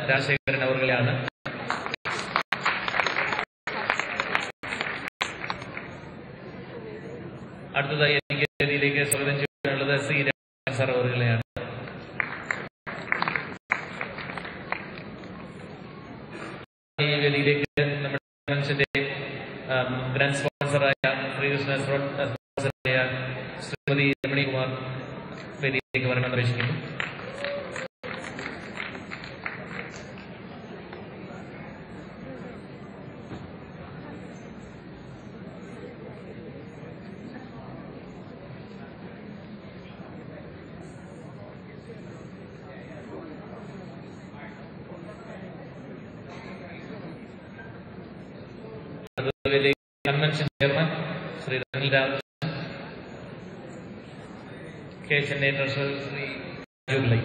രാജശേഖരൻ അവർകളെയാണ്. അടുത്തതായി എനിക്ക് വേദിയിലേക്ക് സ്വാഗതം ചെയ്യാനുള്ളത് സി രാജൻ സാർ അവർകളെയാണ്. ഈ വേദിയിലേക്ക് നമ്മുടെ മനുഷ്യന്റെ ഗ്രാൻഡ് സ്പോൺസറായ ശ്രീകൃഷ്ണ സ്പോൺസറായ ശ്രീമതി രമണി കുമാർ വേദിയിലേക്ക് വരണം അപേക്ഷിക്കുന്നു. Convention chairman Shri Anil Ramakrishnan, K Chennai treasurer Shri ജൂബിലൈ.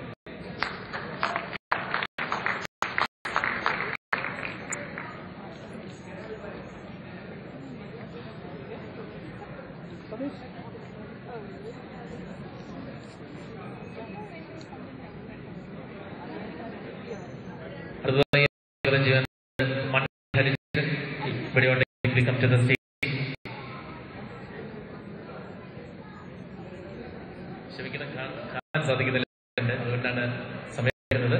അടുത്തതായി come to the stage. ക്ഷമിക്കണം, കാണാൻ സാധിക്കുന്നില്ല, അതുകൊണ്ടാണ് സമയം വരുന്നത്.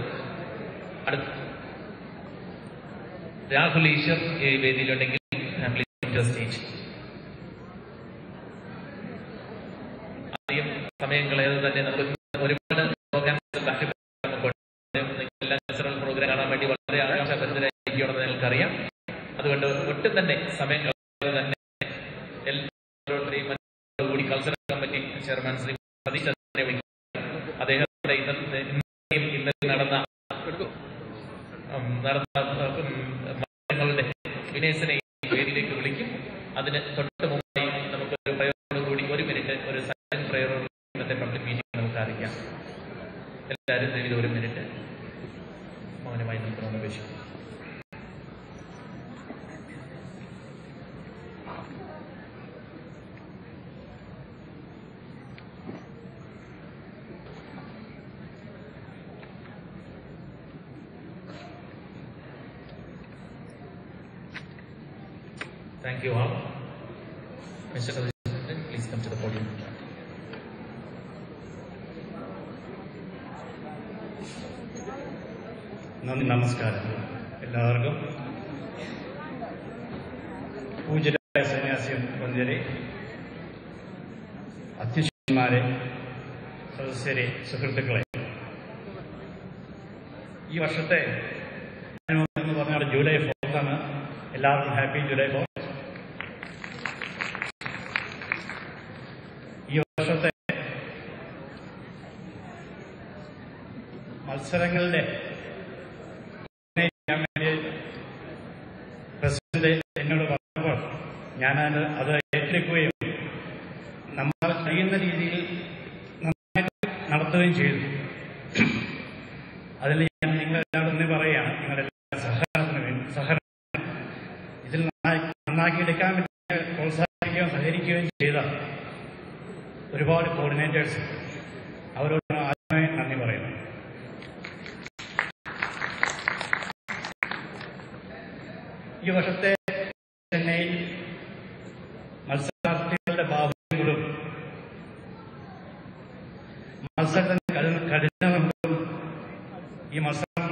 രാഹുൽ ഈശ്വർ ഈ വേദിയിലുണ്ടെങ്കിൽ സ്റ്റേജ്. ആദ്യം സമയം കളയാതെ തന്നെ നമുക്ക് ഒരുപാട് പ്രോഗ്രാംസ് എല്ലാ കൾച്ചറൽ പ്രോഗ്രാം കാണാൻ വേണ്ടി വളരെ ആകാംക്ഷാഭരിതരായിരിക്കുമെന്ന് നിങ്ങൾക്കറിയാം. അതുകൊണ്ട് ഒട്ടും തന്നെ സമയം കളയാതെ തന്നെ കൂടി cultural committee chairman Shri Satheesh വിളിക്കും. അദ്ദേഹത്തിന്റെ ഇന്നലെ നടന്ന മത്സരങ്ങളുടെ വിനേശനെ വേദിയിലേക്ക് വിളിക്കും. അതിന് തൊട്ട് മുമ്പായി നമുക്കൊരു പ്രയറോട് കൂടി 1 മിനിറ്റ് ഒരു സൈലന്റ് പ്രയറോട് ഇന്നത്തെ പബ്ലിക് മീറ്റിംഗ് നമുക്ക് അറിയിക്കാം. എല്ലാവരും ഇതിൽ 1 മിനിറ്റ് മൗനമായി നിൽക്കണമെന്ന് അപേക്ഷിക്കുന്നു. Thank you all. Mr. President, please come to the podium. നമസ്കാരം എല്ലാവർക്കും. പൂജ്യരായ സന്യാസി വന്ദ്യരെ, അധ്യക്ഷന്മാരെ, സദസ്യരെ, സുഹൃത്തുക്കളെ, ഈ വർഷത്തെ എന്ന് പറഞ്ഞാൽ ജൂലൈ 4th ആണ്. എല്ലാവർക്കും ഹാപ്പി ജൂലൈ 4th. ഈ വർഷത്തെ മത്സരങ്ങളുടെ പ്രസിഡന്റ് എന്നോട് പറഞ്ഞപ്പോൾ ഞാൻ അത് ഏറ്റെടുക്കുകയും നമ്മൾ കഴിയുന്ന രീതിയിൽ നന്നായിട്ട് നടത്തുകയും ചെയ്തു. അതിൽ ഞാൻ നിങ്ങളെല്ലാവരും പറയുകയാണ്, നിങ്ങളുടെ സഹകരണത്തിന് വേണ്ടി ഇതിൽ നന്നാക്കിയെടുക്കാൻ വേണ്ടി പ്രോത്സാഹിപ്പിക്കുകയും സഹകരിക്കുകയും ചെയ്ത ഒരുപാട് കോർഡിനേറ്റേഴ്സ്, അവരോട് ആദ്യമായി നന്ദി പറയുന്നു. ഈ വർഷത്തെ ചെന്നൈയിൽ മത്സരാർത്ഥികളുടെ ബാഹുല്യങ്ങളും മത്സരത്തിന്റെ കഠിനങ്ങളും ഈ മത്സരം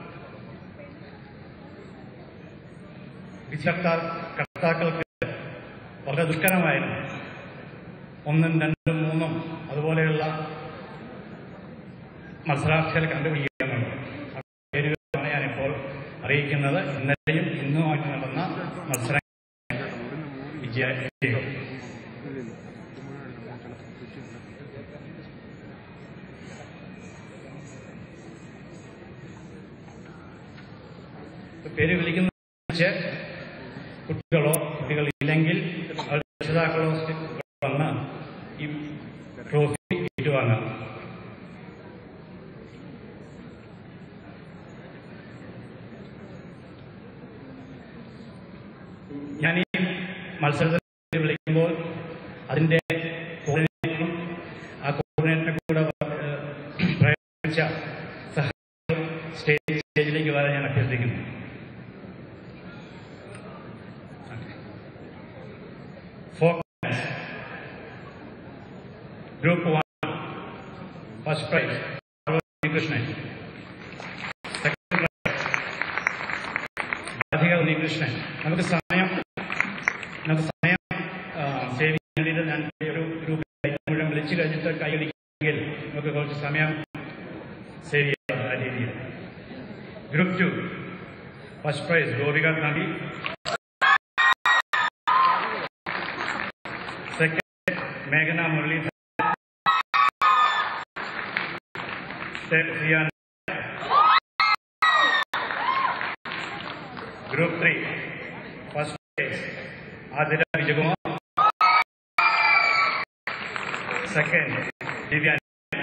വിധികർത്താക്കൾക്ക് വളരെ ദുഷ്കരമായിരുന്നു. 1, 2, 3 അതുപോലെയുള്ള മത്സരാർത്ഥികളെ കണ്ടുപിടിക്കാനുണ്ട്. പേരുകളാണ് ഞാനിപ്പോൾ അറിയിക്കുന്നത്. ഇന്നലെയും ഇന്നുമായിട്ട് നടന്ന മത്സര വിജയികൾ. പേര് വിളിക്കുന്ന കുട്ടികളില്ലെങ്കിൽ രക്ഷിതാക്കളോ വന്ന് ഈ ട്രോഫി ഏറ്റുവാങ്ങാം. ഞാൻ ഈ മത്സരത്തിൽ വിളിക്കുമ്പോൾ അതിൻ്റെ കോർഡിനേറ്ററും ആ കോർഡിനേറ്ററിനെ കൂടെ പ്രയോഗിച്ച സഹായം സ്റ്റേജിലേക്ക് വരാൻ ഞാൻ അഭ്യർത്ഥിക്കുന്നു. Folk group 1 first prize Unnikrishnan, second prize Radhika Unnikrishnan. നമുക്ക് സമയം സേവ് ചെയ്യാൻ വേണ്ടിയിട്ട് ഞാൻ ഒരു ഗ്രൂപ്പ് മുഴുവൻ വിളിച്ചു കഴിഞ്ഞിട്ട് കൈയടിക്കുകയിൽ നമുക്ക് കുറച്ച് സമയം സേവ് ചെയ്യാം. ആ രീതിയിൽ group 2 first prize Gopika Gandhi, second മേഘന Muraleedharan, group 3 first prize Athira Vijayakumar, second Divya.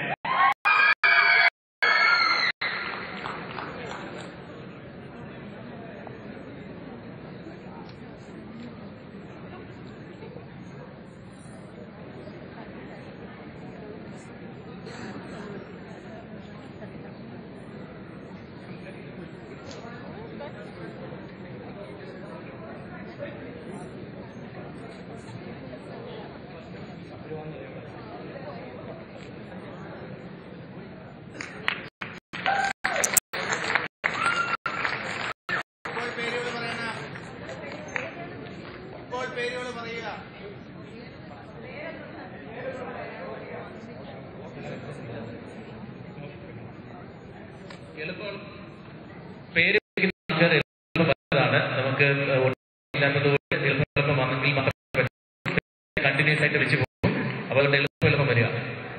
എളുപ്പം പേര് ആൾക്കാർ നമുക്ക് ഇല്ലാത്തതുകൊണ്ട് എളുപ്പം വന്നെങ്കിൽ മാത്രം കണ്ടിന്യൂസ് ആയിട്ട് വെച്ച് പോകും. അപ്പോൾ അതുകൊണ്ട് എളുപ്പം വരിക.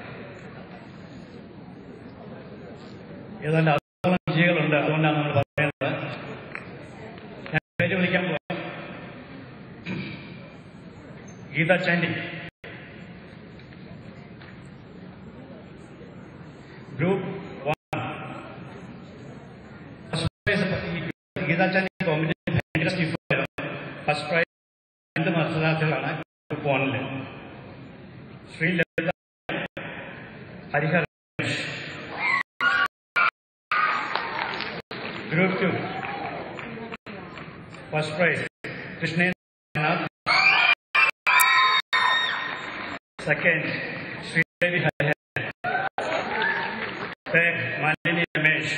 ഏതാണ്ട് അതോളം വിജയികളുണ്ട്, അതുകൊണ്ടാണ് നമ്മൾ പറയുന്നത്. ഞാൻ പേര് വിളിക്കാൻ പോകാം. Geetha Chandy, group 1 first prize. Geetha Chandy competition ഭയങ്കര സ്റ്റിഫായിരുന്നു. ഫസ്റ്റ് പ്രൈസ് 2 മത്സരാർത്ഥികളാണ് group 1. Sreelalitha, Harihar Ramesh. Group 2 first prize Krishnendranath, second Sreedevi Harihar, third Malini Ramesh.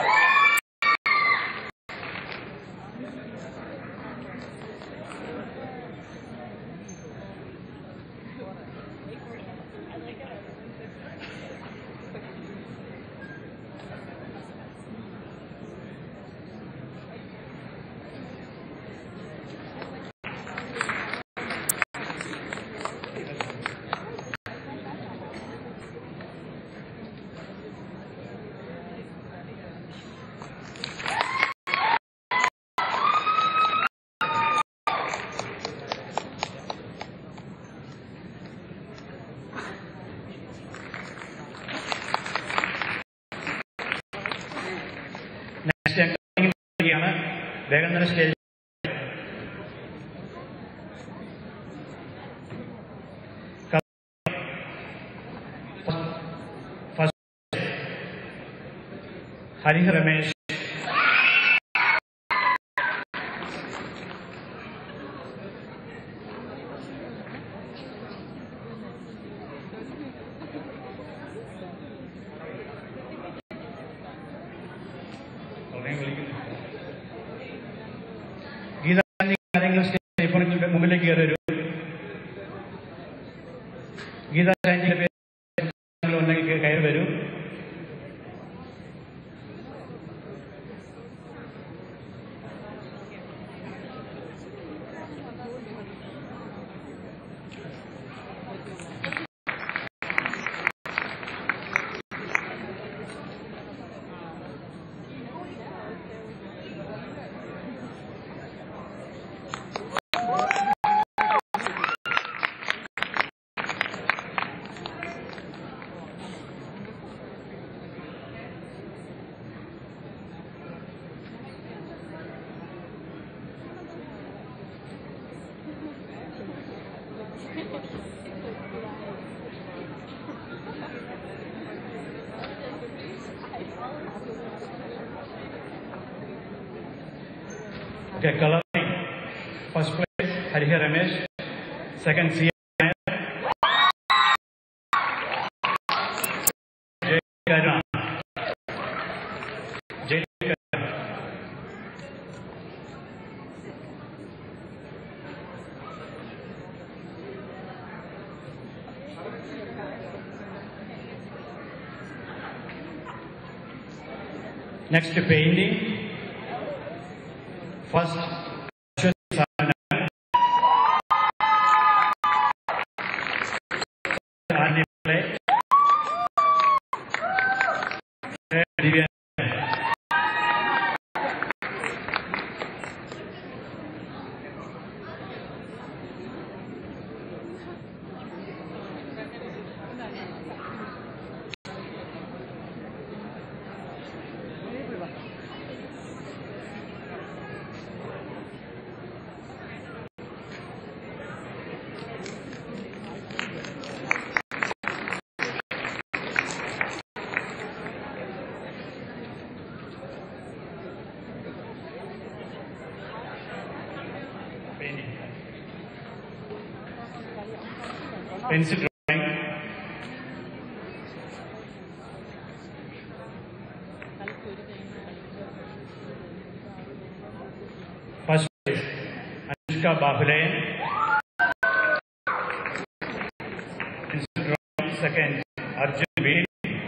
വേഗം തന്നെ സ്റ്റേജ്. ഫസ്റ്റ് ഹരിഹർ രമേശ്, മുമ്പിലേക്ക് കയറി വരും. ഗീതാ ചാൻഡിയുടെ പേര് ഉണ്ടെങ്കിൽ കയറി വരൂ. Okay, coloring. First place, Harihar Ramesh. Second, C. Jay Karna. Jay Karna. Next, painting. First, play. Pencil drawing. First place, Anushka Bahule. Pencil drawing. Second, Arjun Veer.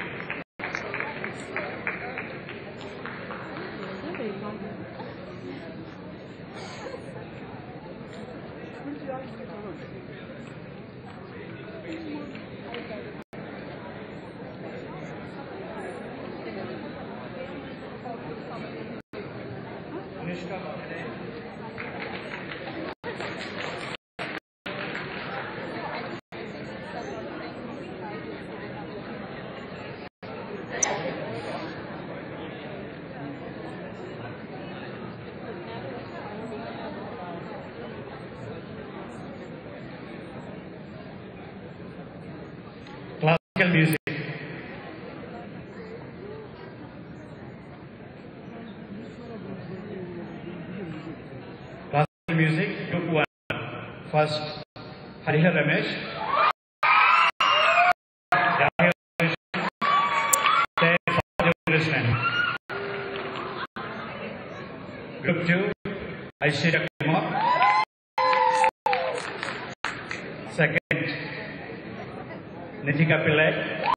Classical music. Classical music, group 1. First, Harihar Ramesh. Group 2, Aishwarya Kumar. Second, Nithika Pillai.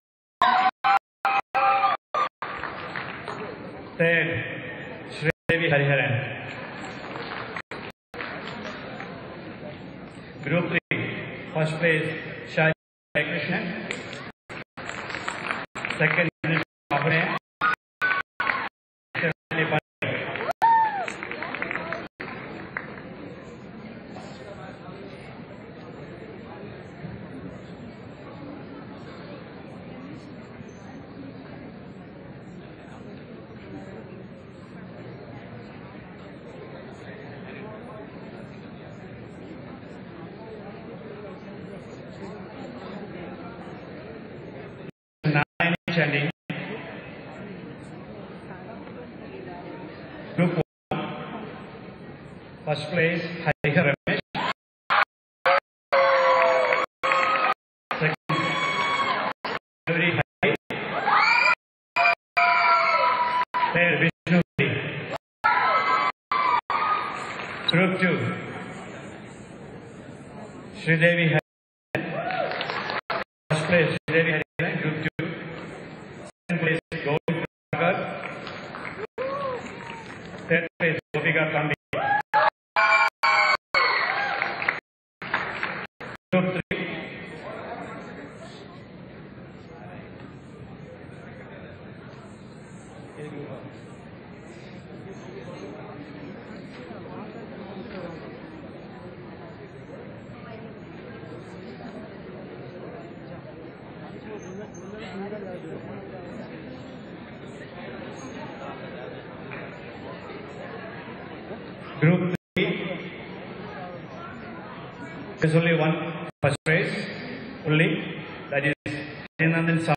Third, Sridevi Hariharan. Group 3, first place, Shai Krishnan. Second, Bahune. Chanting. Group 1, first place, Harihar Ramesh. Second, Gauri Hari. Third, Vishnu Hari. Group 2, Sridevi Hari. First place, Sridevi Hari. Group 2. Second place, Govind Pragar. Third place, Gopika Kambi. Group 3. Group 3, there's only one first prize, only, that is Nandan Sam.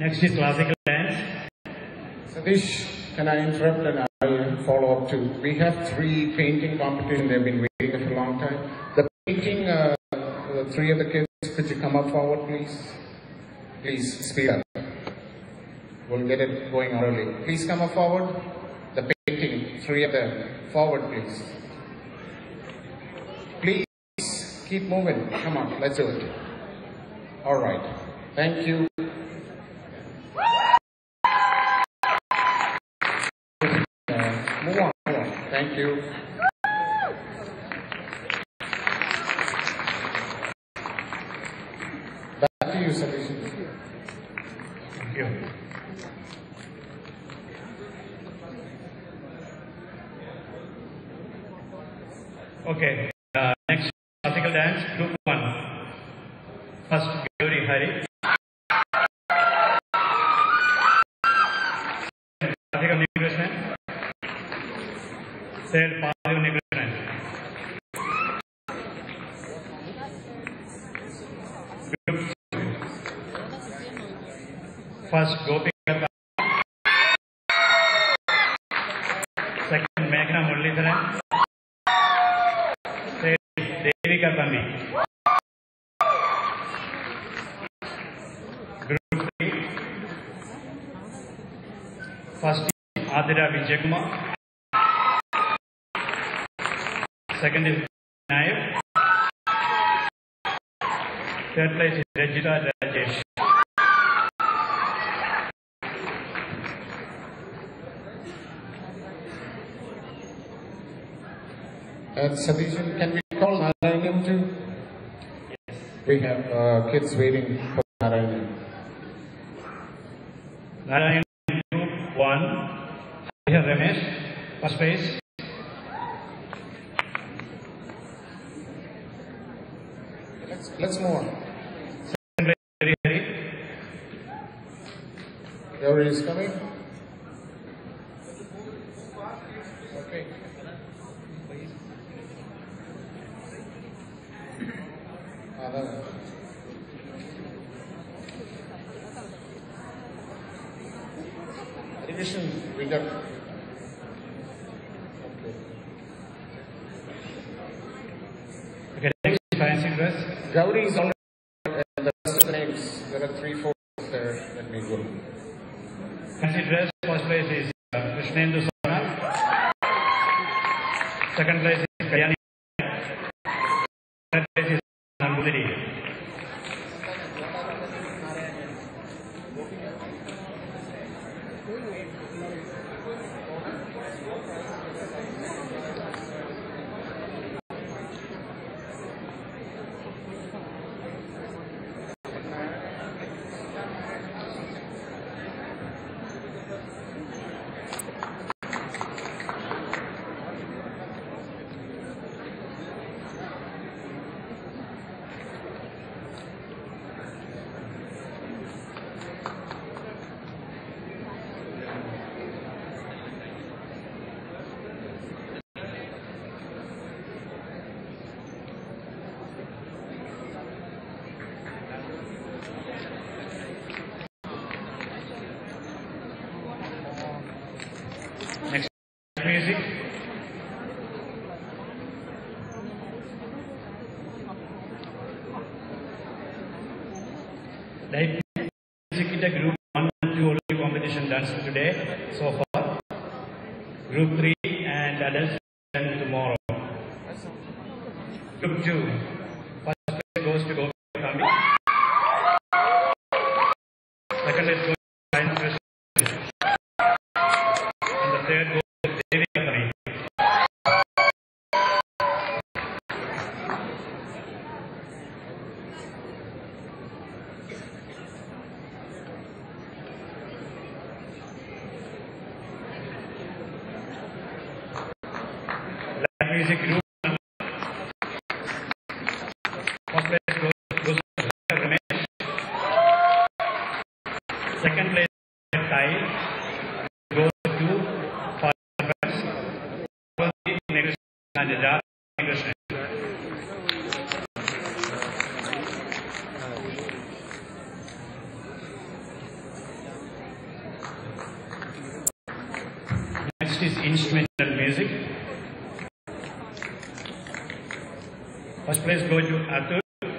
Next is classical dance. Satish, can I interrupt and I'll follow up too? We have 3 painting competitions. They've been waiting for a long time. The painting, the 3 of the kids, could you come up forward, please? Please speed up. We'll get it going early. Please come up forward. The painting, 3 of them, forward, please. Please keep moving. Come on, let's do it. All right. Thank you. Move on. Thank you. Back to you, Satish. Thank you. Okay, next classical dance, group 1. First, Gauri Hari. Classical Nikrishnan. Third, Padhu Nikrishnan. Group 2. First, Gopi Katha. Second, Meghna Muralidharan. Devika Tami. Group 3. First is Adira Vijayakumar. Second is Nair. Third place is Rajita Rajesh. Satish, can we call Narayanam too? Yes. We have kids waiting for Narayanam. Narayan Group 1. Hariha Ramesh. First place. Let's move on. Second place, Hari Hari. Gauri is coming. Okay. Division, we got. Okay, next fancy dress. Gauri is already, and the rest of the names, there are 3, 4 there. Let me go. Fancy dress. First place is Krishnendu Sona. Second place is Kalyani. Third place is Nambudiri. Next music. Light music in the group 1 and 2 only competition done today so far. Group 3 and adults done tomorrow. Group 2. First place goes to Gopi Kami. Second is goes to Ryan Krishna. And the third goes to Devi Kami. Light music group. First place goes to Ramesh. Second place Sai goes to Parvaz. Next and Krishna. is instrumental music. First place go to Atul,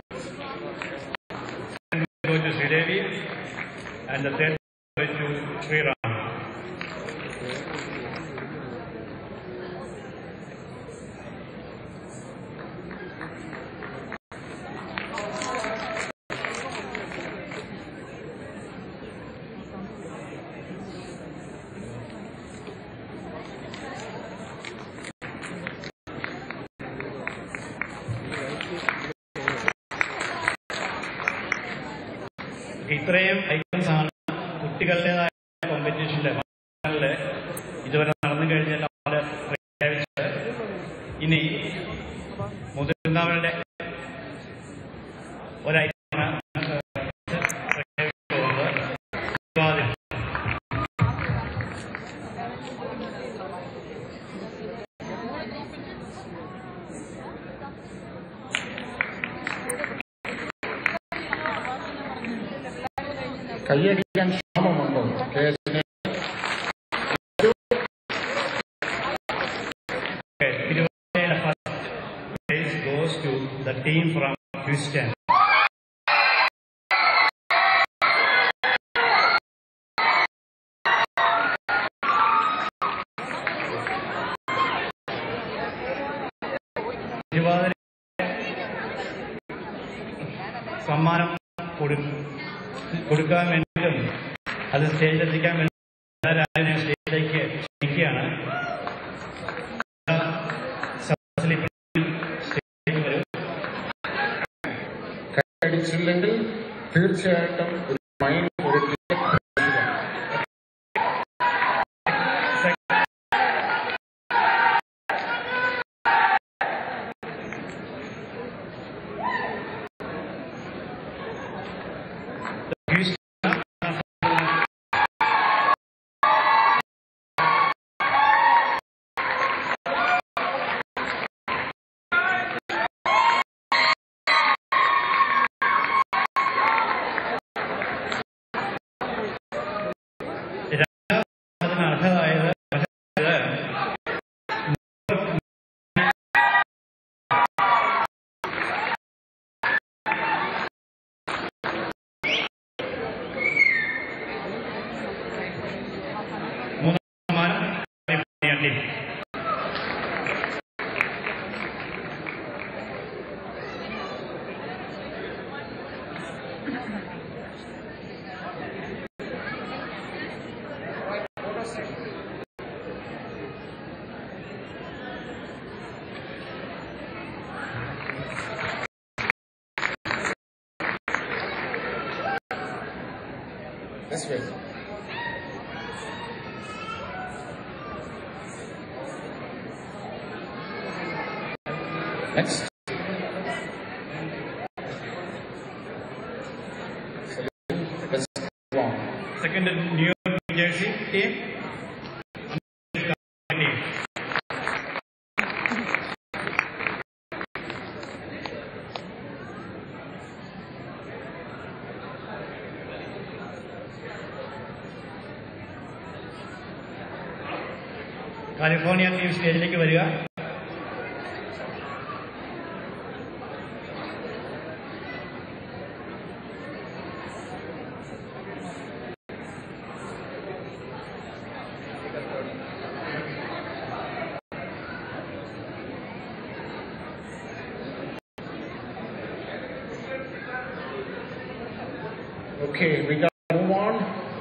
second go to Sridevi, and the third go to Sri Ram. ഇത്രയും items ആണ് കുട്ടികളുടേതായ കോമ്പറ്റീഷനിലെ ഇതുവരെ നടന്നു കഴിഞ്ഞാൽ അവർ പ്രഖ്യാപിച്ചത്. ഇനി മുതിർന്നവരുടെ ഒരൈറ്റമാണ് പ്രഖ്യാപിച്ചിട്ടുള്ളത്. കയ്യടിക്കാൻ ക്ഷാമമുണ്ടോ? തിരുവല്ലയുടെ first prize goes to the team from Houston. Thiruvathira സമ്മാനം കൊടുക്കാൻ വേണ്ടിയിട്ടും അത് സ്റ്റേജിലെത്തിക്കാൻ വേണ്ടി ഞാൻ സ്റ്റേജിലേക്ക് ക്ഷണിക്കുകയാണ്. കൈയടിച്ചില്ലെങ്കിൽ തീർച്ചയായിട്ടും ഒരു മൈൻഡ് ഒരു അർഹതായത് This way. Next. Second, New Jersey team. California team സ്റ്റേജിലേക്ക് വരിക. Okay, we got to move on.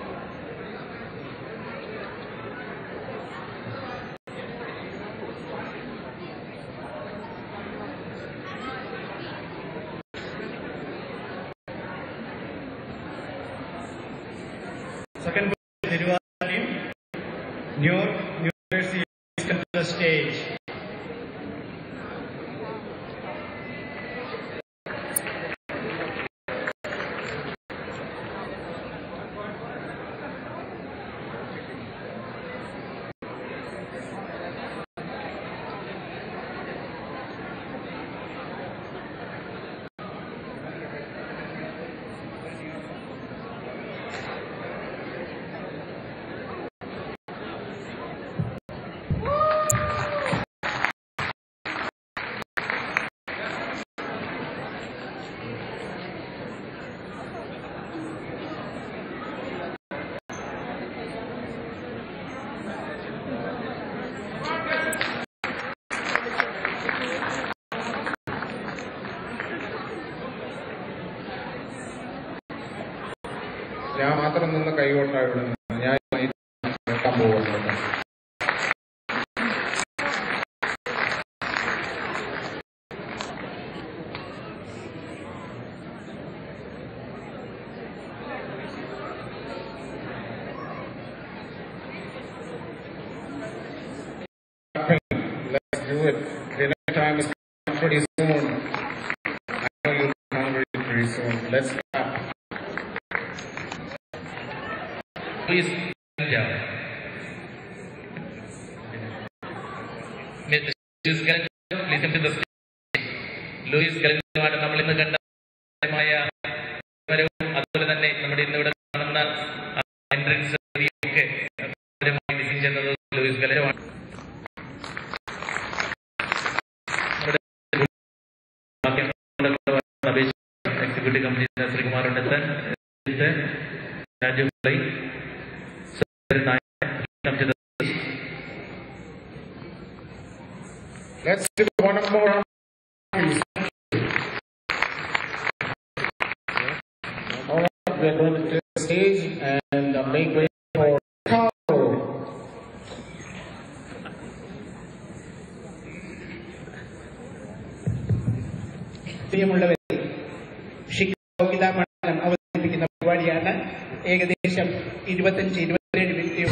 Second Tiruvalla team, New Jersey is come to the stage. ഞാൻ മാത്രം നിന്ന് കൈകൊട്ടാ ഇവിടെ നിന്ന് ഞാൻ കേൾക്കാൻ പോകുന്നത്. Let's do it. Dinner time is pretty soon. I know you'll be hungry pretty soon. Let's clap. Please, Louis Gallagher, please come to the stage. Louis Gallagher നമ്മൾ ഇന്ന് കണ്ട അതുപോലെ തന്നെ നമ്മുടെ ഇന്നിവിടെ കാണുന്ന എൻട്രൻസ് ഒക്കെ ഡിസൈൻ ചെയ്യുന്നത് ലൂയിസ് ഗലഗറാണ്. Executive company Sreekumar Unnithan, Raju Pillai, Let's do one more round. All right, we're going to take the stage and make way for Carlo. പ്രിയമുള്ളവരെ, യോഗ്യതാ പഠനം അവതരിപ്പിക്കുന്ന പരിപാടിയാണ്. ഏകദേശം 25-27 മിനിറ്റ്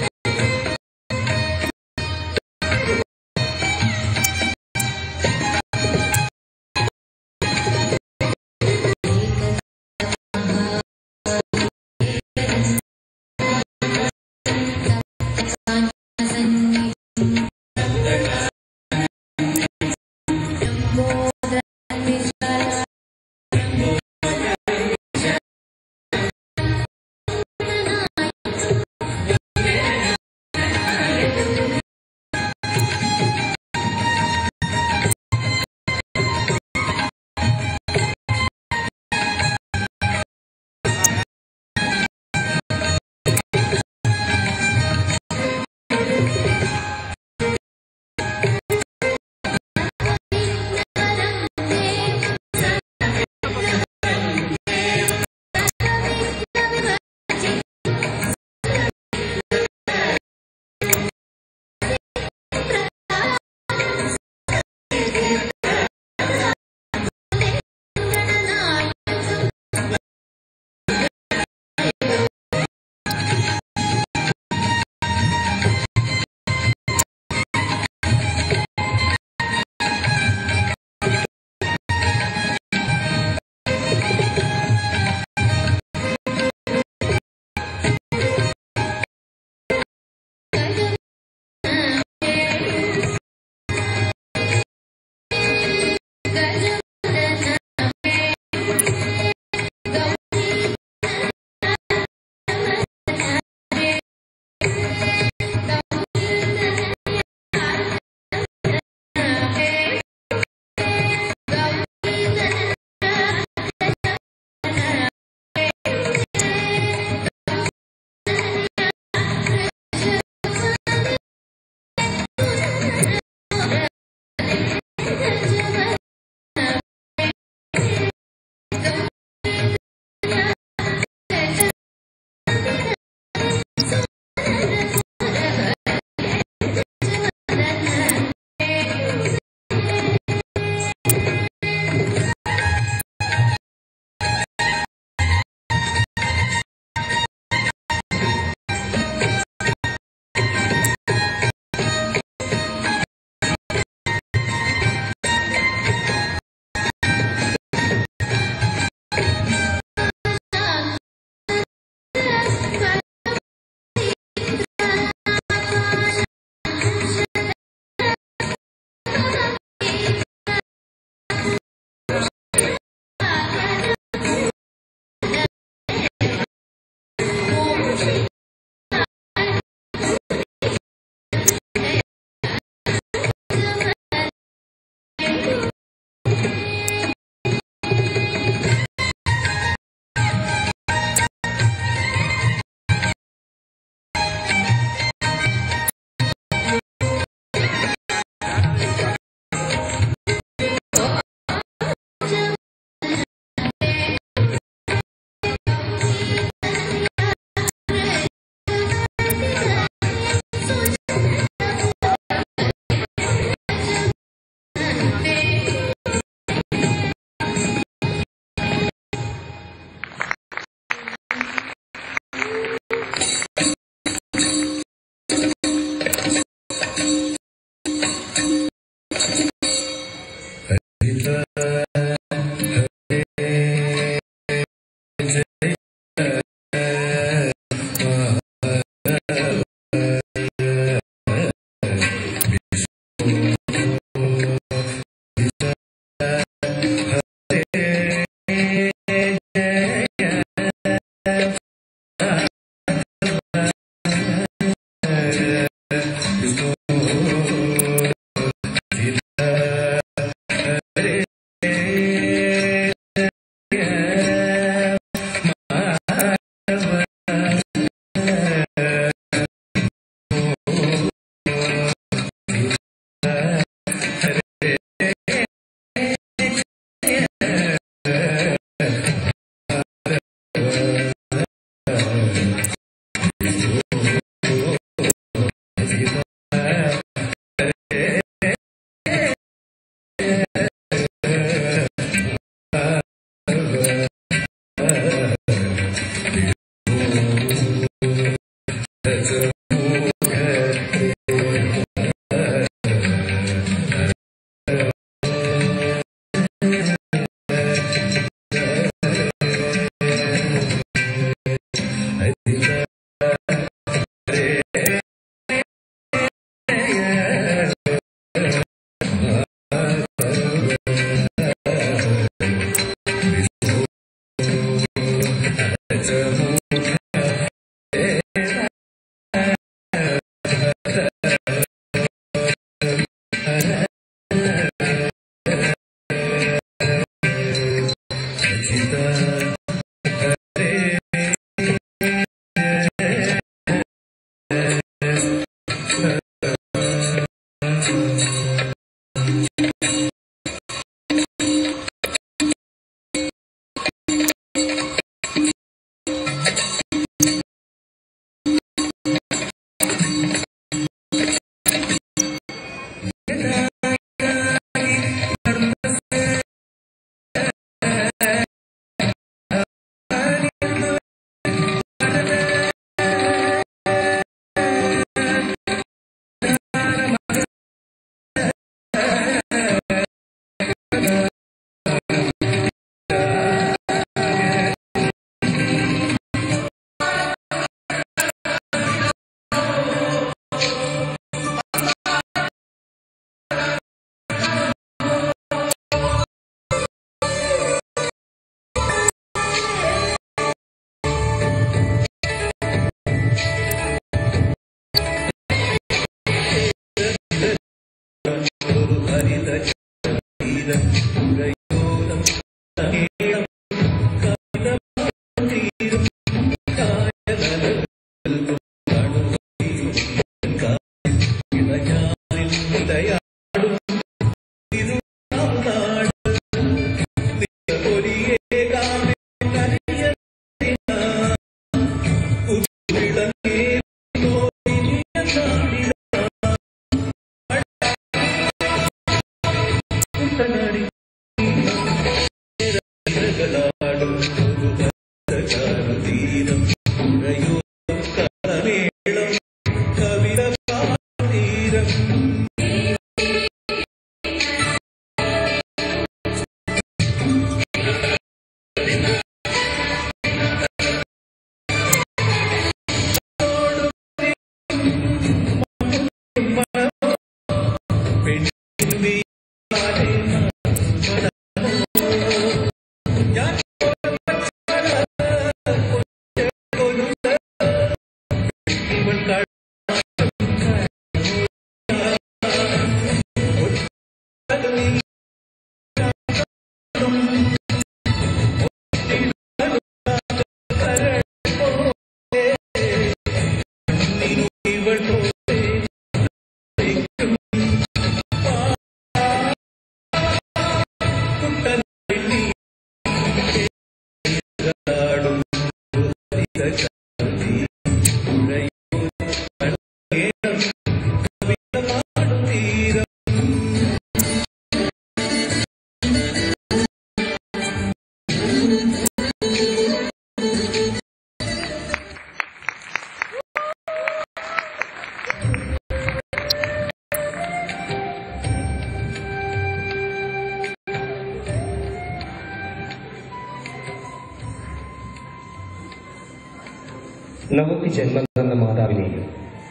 നമുക്ക് ജന്മം തന്ന മാതാവിനെയും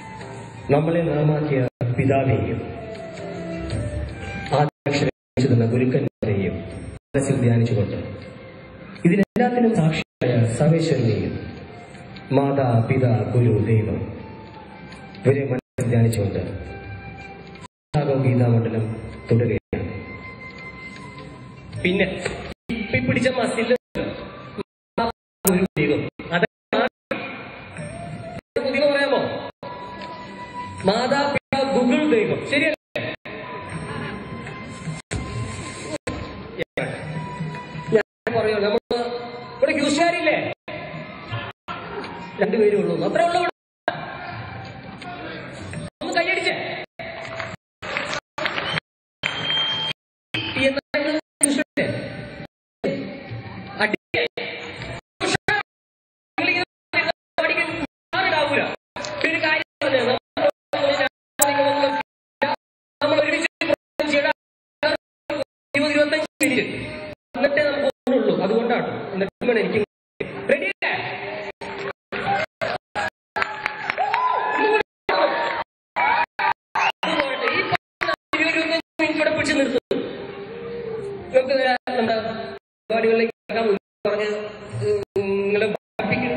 നമ്മളെ നാമാക്കിയ പിതാവിനെയും ആദ്യാക്ഷരം തന്ന ഗുരുക്കന്മാരെയും മനസ്സിൽ ധ്യാനിച്ചുകൊണ്ട് ഇതിനെല്ലാത്തിനും സാക്ഷിയായ സർവേശ്വരനെയും മാതാ പിതാ ഗുരു ദൈവം ഇവരെ മനസ്സിൽ ധ്യാനിച്ചുകൊണ്ട് ഗീതാമണ്ഡലം തുടരുകയാണ്. പിന്നെ പിടിച്ച മസിൽ ഗുരു ദൈവം പുതിയ പറയാമോ? മാതാപിതാ ഗുരു ദൈവം ശരിയല്ലേ? ഞാൻ പറയോ, നമ്മൾ ഇവിടെ ക്യൂഷാരില്ലേ? രണ്ടുപേരും ഉള്ളൂ, അത്രേ ഉള്ളൂ. ഒന്ന് കൈയടിച്ചേ. എന്നിട്ടേ നമുക്ക് ഓടുള്ളൂ, അതുകൊണ്ടാണ്. എന്നിട്ട് എനിക്ക് റെഡിയല്ലേ? ഈ ഇവിടെ പിടിച്ച് നിർത്തും. നമുക്ക് എന്താ പരിപാടികളിലേക്ക് പറഞ്ഞ് നിങ്ങളെ പഠിപ്പിക്കും.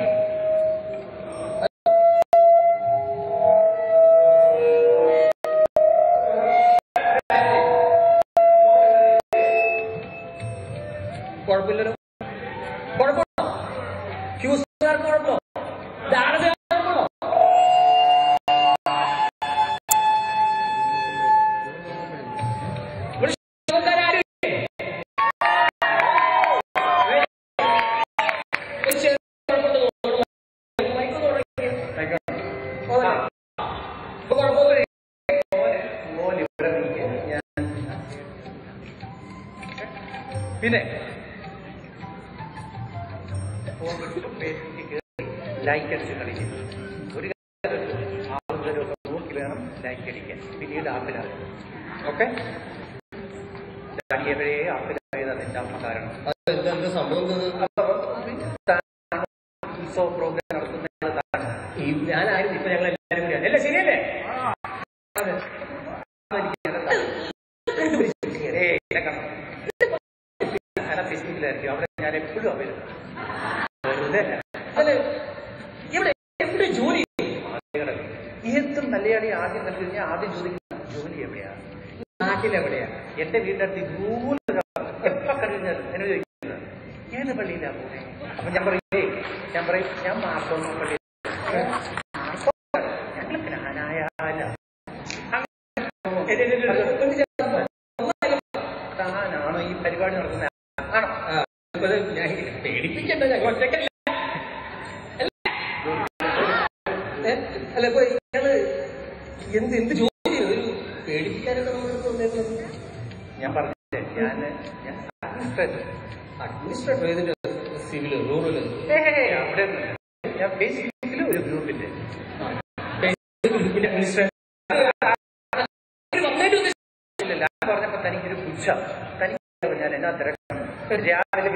കുഴപ്പമില്ലല്ലോ. പിന്നെ ഫേസ്ബുക്കിൽ ലൈക്ക് അടിച്ച് കളിക്കും. ഒരു ആളുകളൊക്കെ നോക്കി വേണം ലൈക്ക് അടിക്കാൻ. പിന്നീട് ആപ്പിലാകും. ഓക്കെ, എവിടെയേ ആപ്പിലായതാണ് എന്റെ അമ്മ കാരണം. പ്രോഗ്രാം നടത്തുന്നതാണ് ഞാനായിരുന്നു. ഇപ്പൊ ഞങ്ങൾ എല്ലാവരും കൂടിയാണ്. അല്ല ശരിയല്ലേ? ഫേസ്ബുക്കിലായിരിക്കും. അവിടെ ഞാൻ എപ്പോഴും അവൈലബിൾ. എവിടെ ജോലി? ഏതും മലയാളി ആദ്യം കണ്ടു കഴിഞ്ഞാൽ ആദ്യം ചോദിക്കുന്ന ജോലി എവിടെയാണ്, നാട്ടിലെവിടെയാ? എന്റെ വീടിന്റെ അടുത്ത് എപ്പോ കഴിഞ്ഞാൽ എന്നോട് ചോദിക്കുന്നത് ഏത് പള്ളിയിലാ പോണേ? അപ്പൊ ഞാൻ പറയും ഞാൻ മാർത്തോമ പള്ളി. ഞങ്ങൾ ജ്ഞാനായാല താനാണോ ഈ പരിപാടി നടത്തുന്നത്? ആണോ? ഞാൻ പേടിപ്പിക്കണ്ട, ഞങ്ങൾ ഒറ്റക്കല്ല. അല്ല, ഇപ്പൊ ഇയാള് എന്ത് ജോലി ഒരു പേടിപ്പിക്കാനൊക്കെ നമ്മൾ ഞാൻ പറഞ്ഞില്ലേ, ഞാൻ അഡ്മിനിസ്ട്രേറ്റർ ഏതിന്റെ സിവില് റൂറല് അവിടെ ഞാൻ ഫേസ്ബുക്കിൽ ഒരു ഗ്രൂപ്പിന്റെ പറഞ്ഞപ്പോ തനിക്കൊരു പുച്ഛ, തനിക്ക് ഞാൻ എന്നാ തിരക്കാണ്. രാവിലെ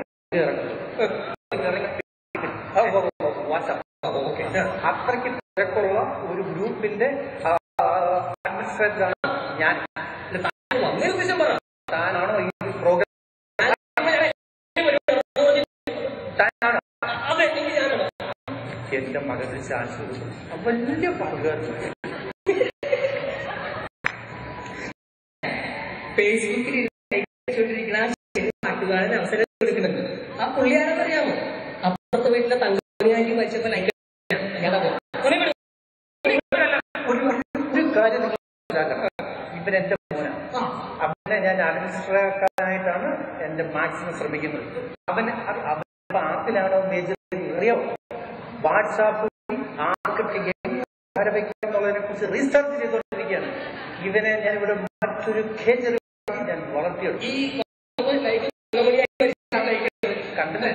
വാട്സാപ്പ് അത്രയ്ക്ക് തിരക്കുള്ള ഒരു ഗ്രൂപ്പിന്റെ അഡ്മിനിസ്ട്രേറ്ററാണ് ഞാൻ. താനാണോ ഈ പ്രോഗ്രാം? താനാണോ? എന്റെ മകന് ചാൻസ് വലിയ പങ്കാണ്. ഫേസ്ബുക്കിൽ നാട്ടുകാരന് അവസരം കൊടുക്കുന്നുണ്ട്. ആ പുള്ളിയാരെന്നറിയാമോ? അപ്പുറത്തെ വീട്ടിലെ തങ്കമണിയാക്കി മരിച്ചപ്പോ ലൈക്ക് ഒരു കാര്യം ഇവരെന്റെ മോനാണ്. അവനെ ഞാൻ അഡ്മിനിസ്ട്രേറ്ററായിട്ടാണ് എന്റെ മാക്സിമം ശ്രമിക്കുന്നത്. അവന് ആപ്പിലാണോ മേജർ അറിയാമോ? വാട്സാപ്പ് ആർക്കിടെക്ട് വയ്ക്കുക എന്നുള്ളതിനെ കുറിച്ച് റീസർച്ച് ചെയ്തുകൊണ്ടിരിക്കുകയാണ്. ഇവനെ ഞാൻ ഇവിടെ മറ്റൊരു കേജറി ഞാൻ വളർത്തിയെടുത്തു. ഈ കണ്ടില്ലേ?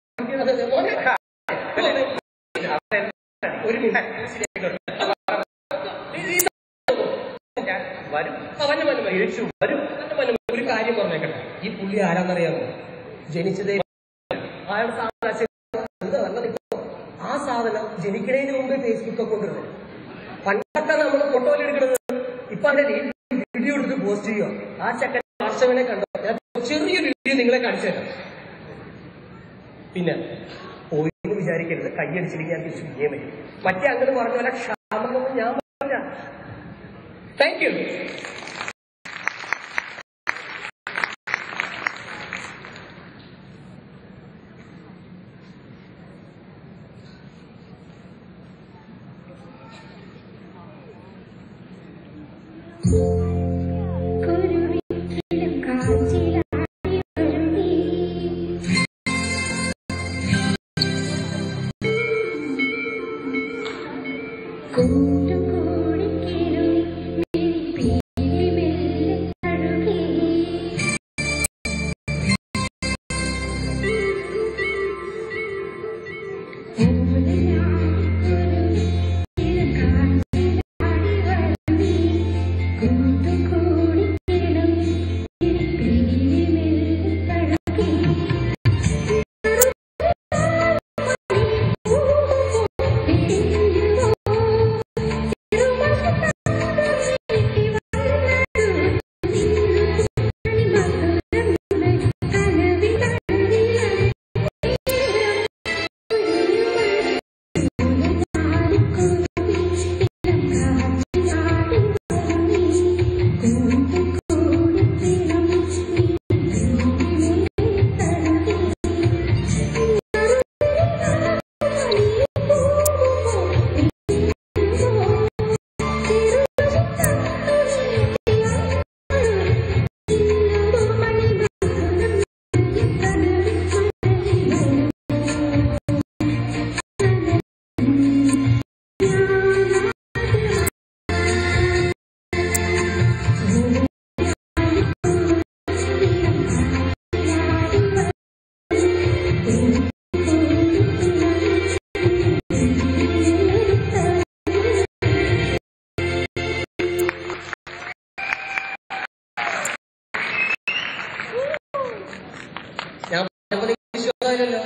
ഒരു ഒരു കാര്യം പറഞ്ഞേക്കട്ടെ, ഈ പുള്ളി ആരാന്നറിയാമോ? ജനിച്ചതേ അയാളുടെ എന്താ നല്ലത്. ഇപ്പൊ ആ സാധനം ജനിക്കണേന് മുമ്പ് ഫേസ്ബുക്കൊക്കെ കൊണ്ടുവരുന്നത്. പണ്ടൊക്കെ നമ്മൾ ഫോട്ടോ എടുക്കുന്നത്. ഇപ്പൊ അതിന്റെ വീഡിയോ എടുത്ത് പോസ്റ്റ് ചെയ്യുക. ആ ചക്കൻ വാട്സപ്പിനെ കണ്ടോ? ചെറിയൊരു വീഡിയോ നിങ്ങളെ കാണിച്ചു തരാം. പിന്നെ പോയി വിചാരിക്കരുത്, കൈയടിച്ചില്ലെങ്കിൽ ഞാൻ തിരിച്ചു ചെയ്യാൻ പറ്റും. മറ്റേ അങ്ങനെ പറഞ്ഞ പോലെ ക്ഷാമം ഞാൻ പറഞ്ഞ. Thank you. Good. വിശ്വാസമല്ലോ.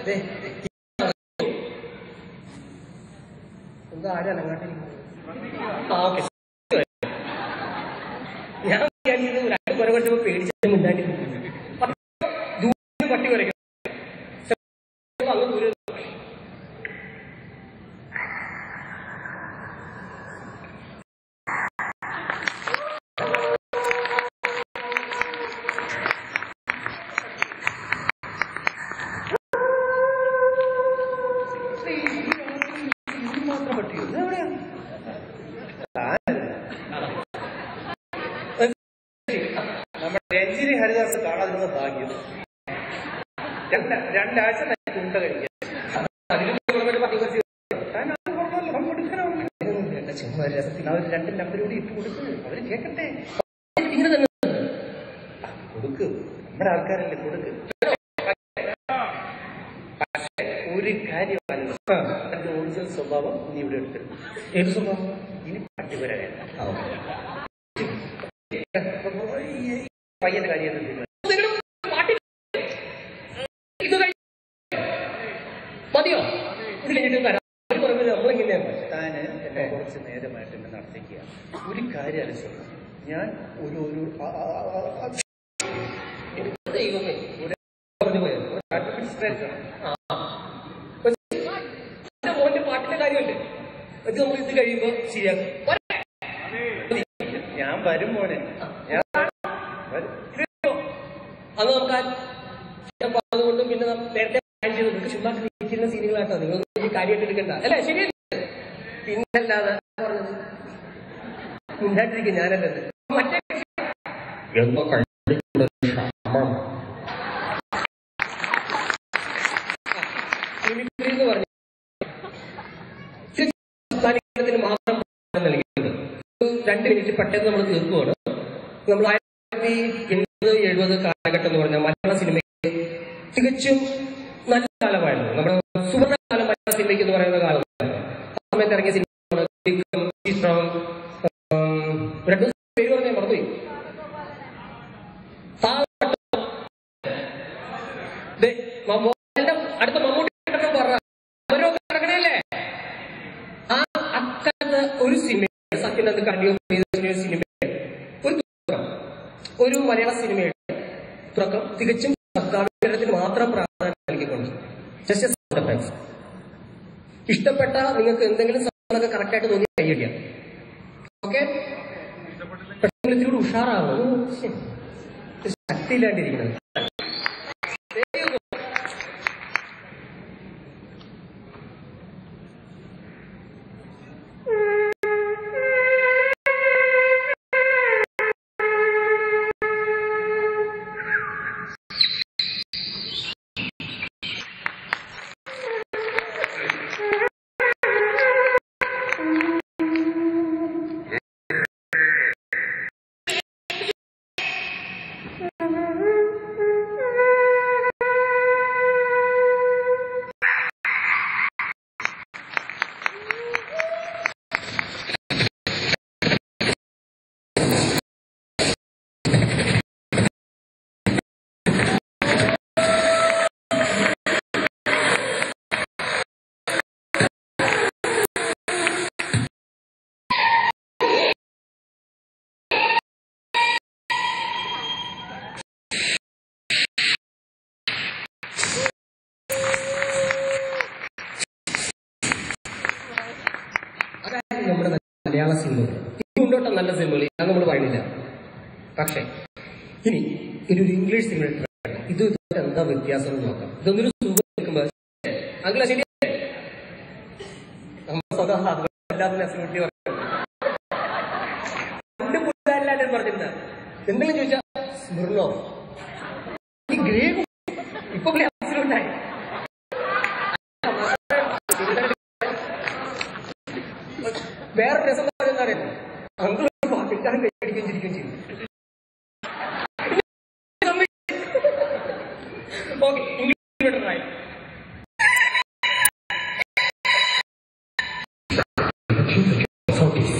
എന്താ ആരാണ് അങ്ങോട്ട്? ഓക്കെ, ഞാൻ രണ്ട് കുറെ കുറച്ചപ്പോ പേടിച്ചു മുണ്ടാണ്ടി പട്ടി കുറയ്ക്കും അങ്ങ് ദൂരം. മാത്രം പട്ടിയോ? എവിടെയാ? നമ്മുടെ രഞ്ജിനി ഹരിദാസ് കാണാതിരുന്ന ഭാഗ്യം. രണ്ടാഴ്ച ഉണ്ട കഴിക്കാം. രസത്തിൽ അവർ രണ്ട് നമ്പരോട് ഇട്ട് കൊടുക്ക്, അവര് കേൾക്കട്ടെ. ഇങ്ങനെ തന്നെ കൊടുക്ക്, നമ്മുടെ ആൾക്കാരല്ലേ, കൊടുക്ക്. പക്ഷേ ഒരു കാര്യമാണ്, എന്റെ ഒറിജിനൽ സ്വഭാവം നീ ഇവിടെ എടുത്ത്. ഏത് സ്വഭാവം? ഇനി പട്ടി വരാൻ പയ്യന്റെ കാര്യം മതിയോ? ഇത് കഴിഞ്ഞിട്ട് തരാം. നമ്മളിങ്ങനെയാണ്. താന് എന്നെ കുറച്ച് നേരമായിട്ട് എന്നെ നടത്തിക്കുക. ഒരു കാര്യം ആലോചിച്ചു, ഞാൻ ഒരു ദൈവമേ പറഞ്ഞു പോയത് മോന്റെ പാട്ടിന്റെ കാര്യമല്ലേ, ഇത് നമ്മൾ ഇത് കഴിയുമ്പോ ശരിയാക്കും. ഞാൻ വരും മോനെ, അത് നമുക്ക് അതുകൊണ്ട് പിന്നെ നേരത്തെ പ്ലാൻ ചെയ്ത് നിങ്ങൾക്ക് ചുമ്മാ ഇരിക്കുന്ന സീനുകളാട്ടോ, നിങ്ങൾ കാര്യമായിട്ട് എടുക്കണ്ട അല്ലേ? ശരിയല്ലേ? പിന്നല്ലാതെ പറഞ്ഞത് മുന്നായിട്ടിരിക്കും ഞാനല്ലത്. മറ്റേ എന്ന് പറഞ്ഞു സംസ്ഥാനത്തിന് മാത്രം നൽകിയിട്ടുണ്ട്. 2 മിനിറ്റ് പെട്ടെന്ന് നമ്മൾ തീർക്കുകയാണ്. നമ്മൾ 1980-70 കാലഘട്ടം എന്ന് പറഞ്ഞാൽ മലയാള സിനിമയ്ക്ക് തികച്ചും നല്ല കാലമായിരുന്നു. നമ്മുടെ സുവർണകാലം മലയാള സിനിമയ്ക്ക് എന്ന് പറയുന്ന കാലം. ആ സമയത്ത് ഇറങ്ങിയ സിനിമ ചിത്രം, 2 പേര് പറഞ്ഞാൽ മറന്നുപോയി. അടുത്ത മമ്മൂട്ടി പറഞ്ഞ അവരൊക്കെ ഇറങ്ങണല്ലേ. ആ അക്കാലത്ത് ഒരു സിനിമ സത്യനന്ദ കണ്ടിയോ സിനിമ ഒരു മലയാള സിനിമയുടെ തുടക്കം തികച്ചും സർക്കാരിന് മാത്രം പ്രാധാന്യം നൽകിക്കൊണ്ട് ഇഷ്ടപ്പെട്ട നിങ്ങൾക്ക് എന്തെങ്കിലും സാധനമൊക്കെ കറക്റ്റായിട്ട് തോന്നി കൈയടിക്കാം. ഓക്കെ, പക്ഷേ ഇതിലൂടെ ഉഷാറാവും. ശക്തിയില്ലാണ്ടിരിക്കുന്നത് നമ്മുടെ മലയാള സിനിമകൾ ഇതുകൊണ്ടോട്ടെ നല്ല സിനിമകൾ ഞാൻ നമ്മൾ പറയുന്നില്ല. പക്ഷെ ഇനി ഒരു ഇംഗ്ലീഷ് സിനിമ ഇത് എന്താ വ്യത്യാസം എന്ന് നോക്കാം. ഇതൊന്നൊരു സുഖം നിൽക്കുമ്പോൾ അങ്ങനെ ശരിയല്ലേ? നമ്മുടെ സ്വന്തം എല്ലാത്തിനും അസിമിറ്റി രണ്ട് പുള്ളിക്കാരില്ലാരും പറഞ്ഞിരുന്ന എന്തെങ്കിലും ചോദിച്ചാൽ സ്മിർണോ ഈ ഗ്രേവ് ഇപ്പൊ ഉണ്ടായി. വേറെ രസം പറയുന്നറിയാം, അന്ന് പാകിസ്ഥാൻ കൈയടിക്കുകയും ചിരിക്കുകയും ചെയ്യും. ഓക്കെ, ഇംഗ്ലീഷ്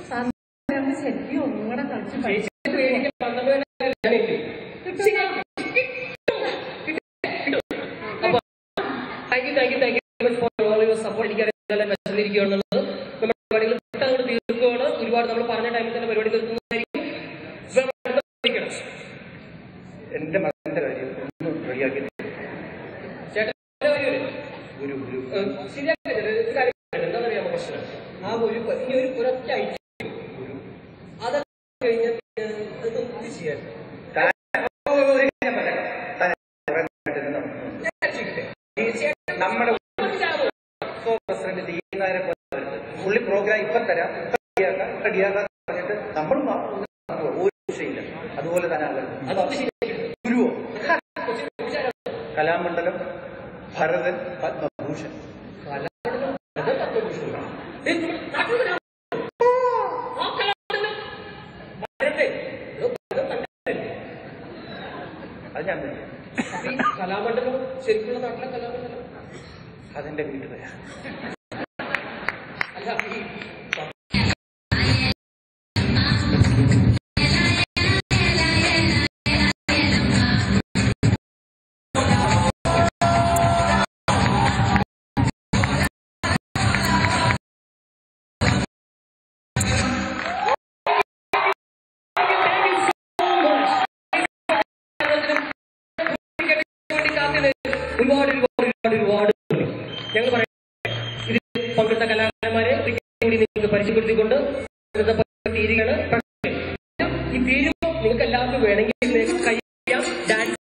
ശരിക്കും ഒന്നുകൂടെ കളിച്ച് സപ്പോർട്ട് എനിക്കറിയാമെന്നുള്ളത് നമ്മുടെ പരിപാടികൾ പെട്ടെന്ന് തീർക്കുകയാണ്. ഒരുപാട് നമ്മൾ പറഞ്ഞ ടൈമിൽ തന്നെ പരിപാടി തീർക്കുന്നതായിരിക്കും. എന്റെ മകന്റെ കാര്യം ഒന്നും റെഡിയാക്കി ചേട്ടൻ ശരിയാക്കി എന്താണെന്നറിയാമോ പ്രശ്നം? ആ ഒരൊറ്റ ഐറ്റം അതൊക്കെ കഴിഞ്ഞാൽ അതൊന്നും ചെയ്യാൻ നമ്മുടെ പ്രസിഡന്റ് തീരുന്നതിനെ പുള്ളി പ്രോഗ്രാം ഇപ്പം തരാം റെഡിയാക്കാൻ പറഞ്ഞിട്ട് നമ്മൾ ഒരു വിഷയമില്ല. അതുപോലെ തന്നെ ഗുരുവോ കലാമണ്ഡലം ഭരതൻ പത്മഭൂഷൺ അത് ഞാൻ തന്നെ കലാമണ്ഡലം ശരിക്കുള്ള നാട്ടിലെ കലാമണ്ഡലം അതെന്റെ വീട്ടുപേരാ. അല്ല ഈ ഒരുപാട് ഞങ്ങൾ പറയാം. ഇത് പങ്കെടുത്ത കലാകാരന്മാരെ കൂടി നിങ്ങൾക്ക് പരിചയപ്പെടുത്തിക്കൊണ്ട് തീരുകയാണ്. ഈ തീരുമ്പോൾ നിങ്ങൾക്ക് എല്ലാവർക്കും വേണമെങ്കിൽ കൈ dance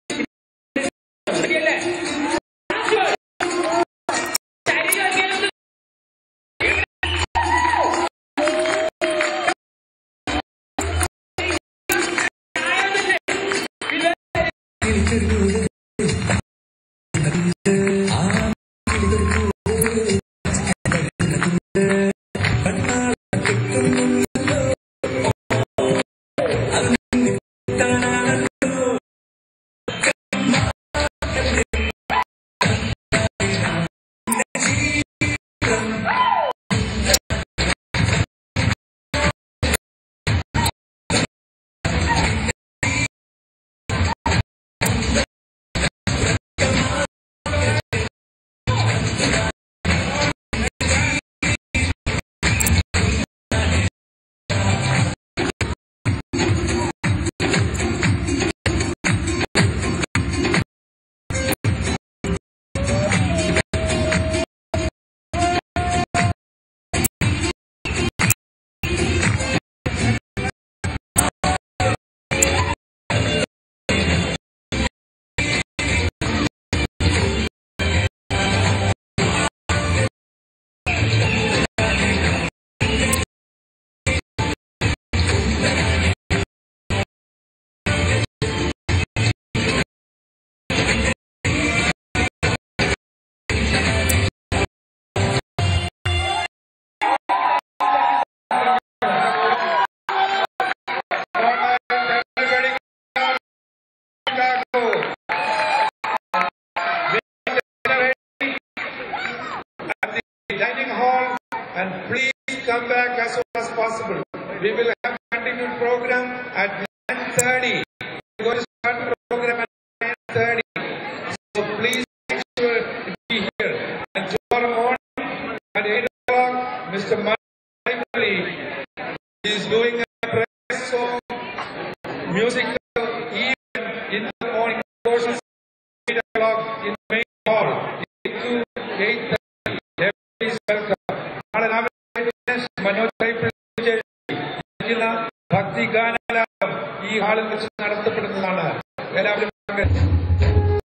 and please come back as soon as possible. We will have continued program at 9:30. We're going to start the program at 9:30. So please make sure to be here. And tomorrow morning at 8 o'clock, Mr. Maipuli is doing a prayer song, musical event in the morning courses 8 o'clock in the main hall. 8 to 8:30. Everybody is welcome. ഭക്തി ഗാനകലാപം ഈ ഹാളിൽ വെച്ച് നടത്തപ്പെടുന്നതാണ്. എല്ലാവരും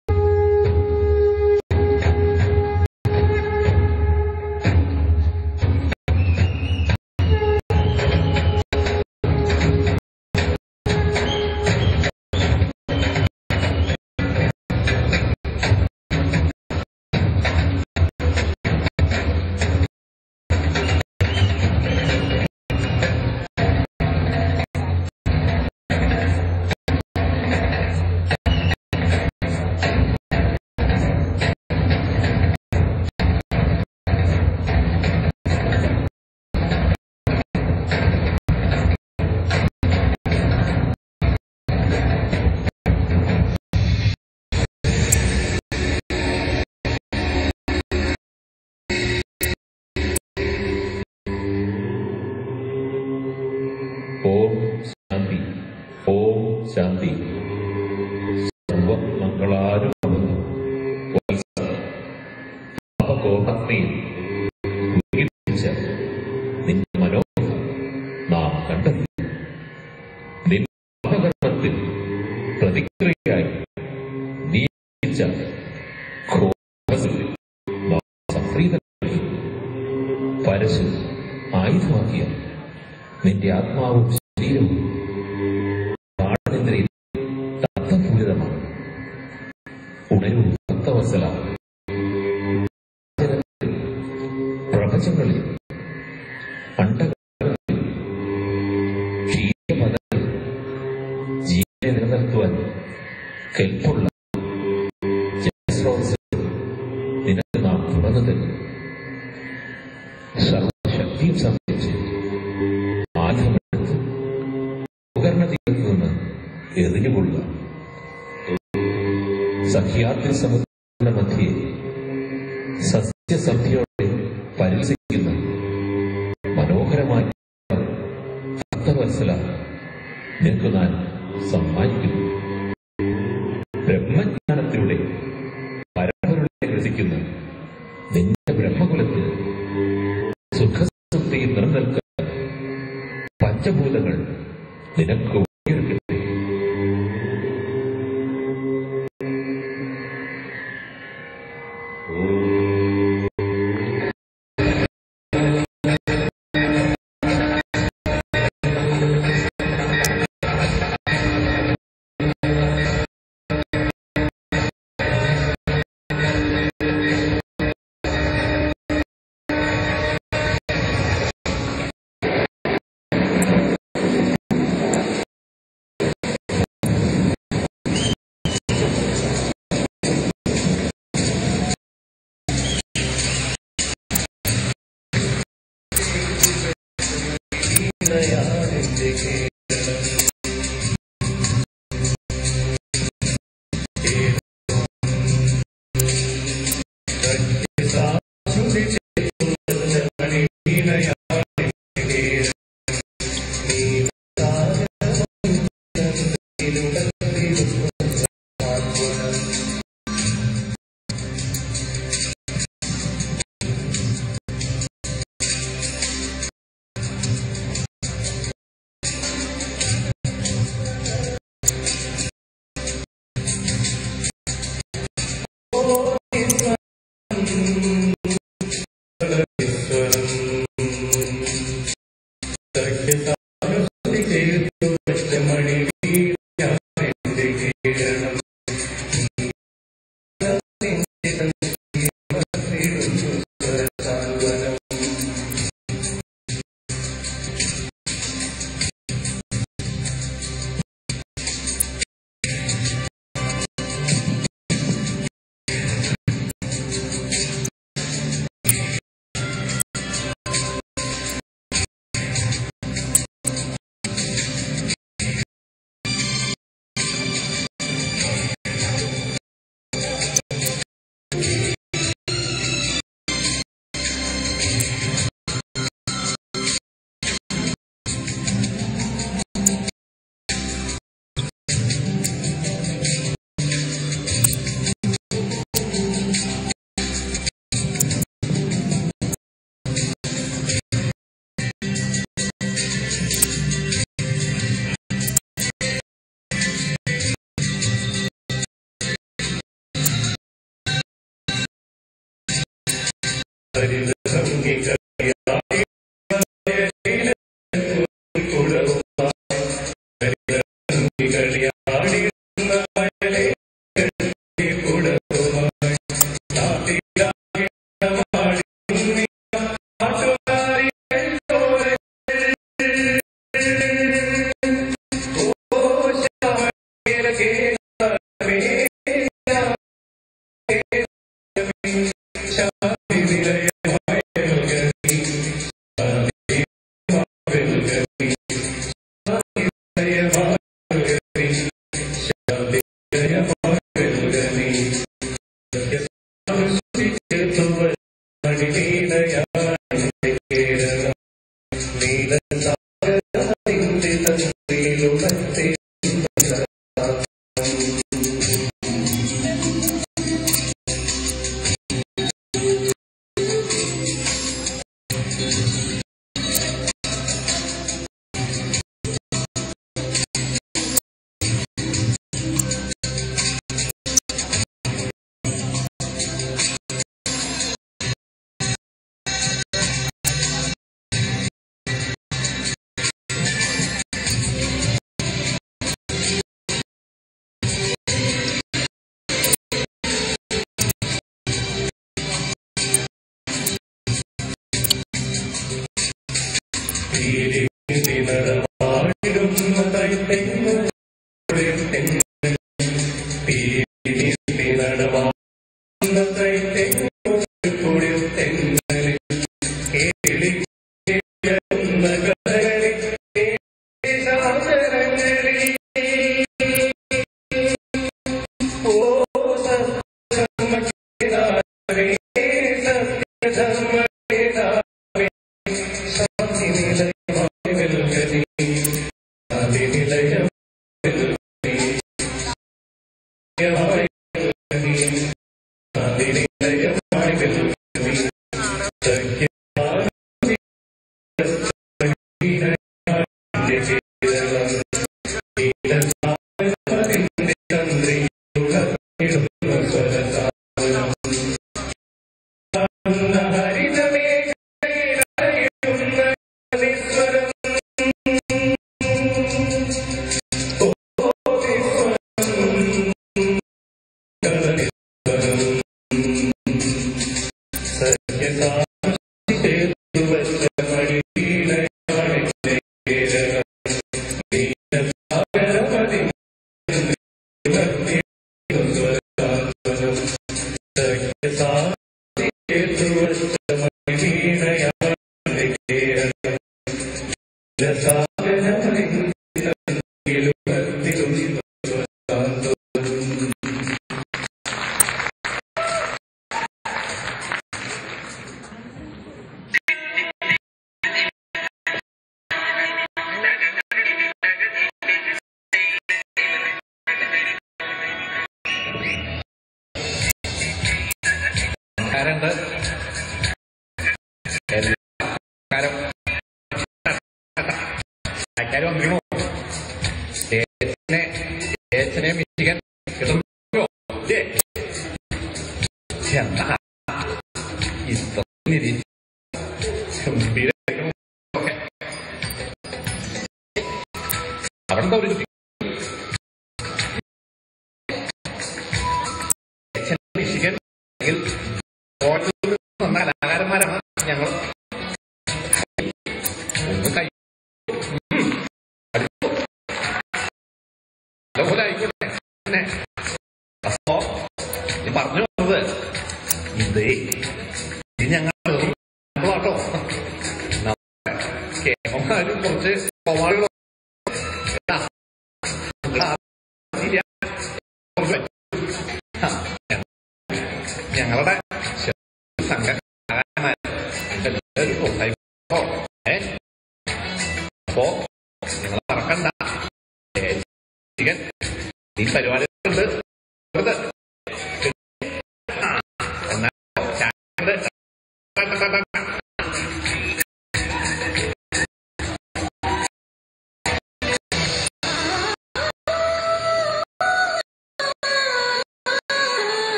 ഓം ശാന്തി, ഓം ശാന്തി. സർവമംഗളാരും പാപകോപത്തെയും നിന്റെ മനോഹരം നാം കണ്ടെത്തി. നിന്റെ പാപകർമ്മത്തിൽ പ്രതിക്രിയയായി നീച്ച പരശു ആയുധമാക്കിയ നിന്റെ ആത്മാവും ശരീരവും പ്രാണേന്ദ്രിയിൽ തത്വപൂരിതമാണ്. ഉണരൂ ഭക്തവത്സല. പ്രപഞ്ചങ്ങളിൽ അണ്ടങ്ങളിൽ ക്ഷീരപദത്തിൽ ജീവനെ നിലനിർത്തുവാൻ കെൽപ്പുള്ള നിനക്ക് നാം തുറന്നു തരും. സർവശക്തിയും സംബന്ധിച്ച് ആയുധമെടുത്ത് ഉപകരണതീരത്തു നിന്ന് എറിഞ്ഞുകൊള്ളുക. സഹ്യാദ്രി സമുദ്ര മധ്യേ സസ്യസന്ധ്യയോടെ പരിലസിക്കുന്ന മനോഹരമായ ഭക്തവത്സല നിനക്ക് ഞാൻ സമ്മാനിക്കുന്നു. ബ്രഹ്മജ്ഞാനത്തിലൂടെ പരമരുളെ രസിക്കുന്ന നിന്റെ ബ്രഹ്മകുലത്തിൽ സുഖസുഖയിൽ നിലനിൽക്കുന്ന പഞ്ചഭൂതങ്ങൾ നിനക്ക് ഉയർത്തട്ടെ.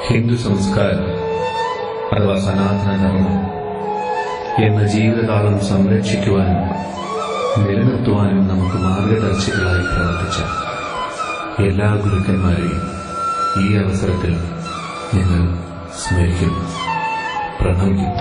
ഹിന്ദു സംസ്കാരം അഥവാ സനാതന ധർമ്മം എന്ന ജീവിതകാലം സംരക്ഷിക്കുവാനും നിലനിർത്തുവാനും നമുക്ക് മാർഗദർശികളായി പ്രവർത്തിച്ച എല്ലാ ഗുരുക്കന്മാരെയും ഈ അവസരത്തിൽ ഞങ്ങൾ സ്മരിക്കുന്നു, പ്രണമിക്കുന്നു.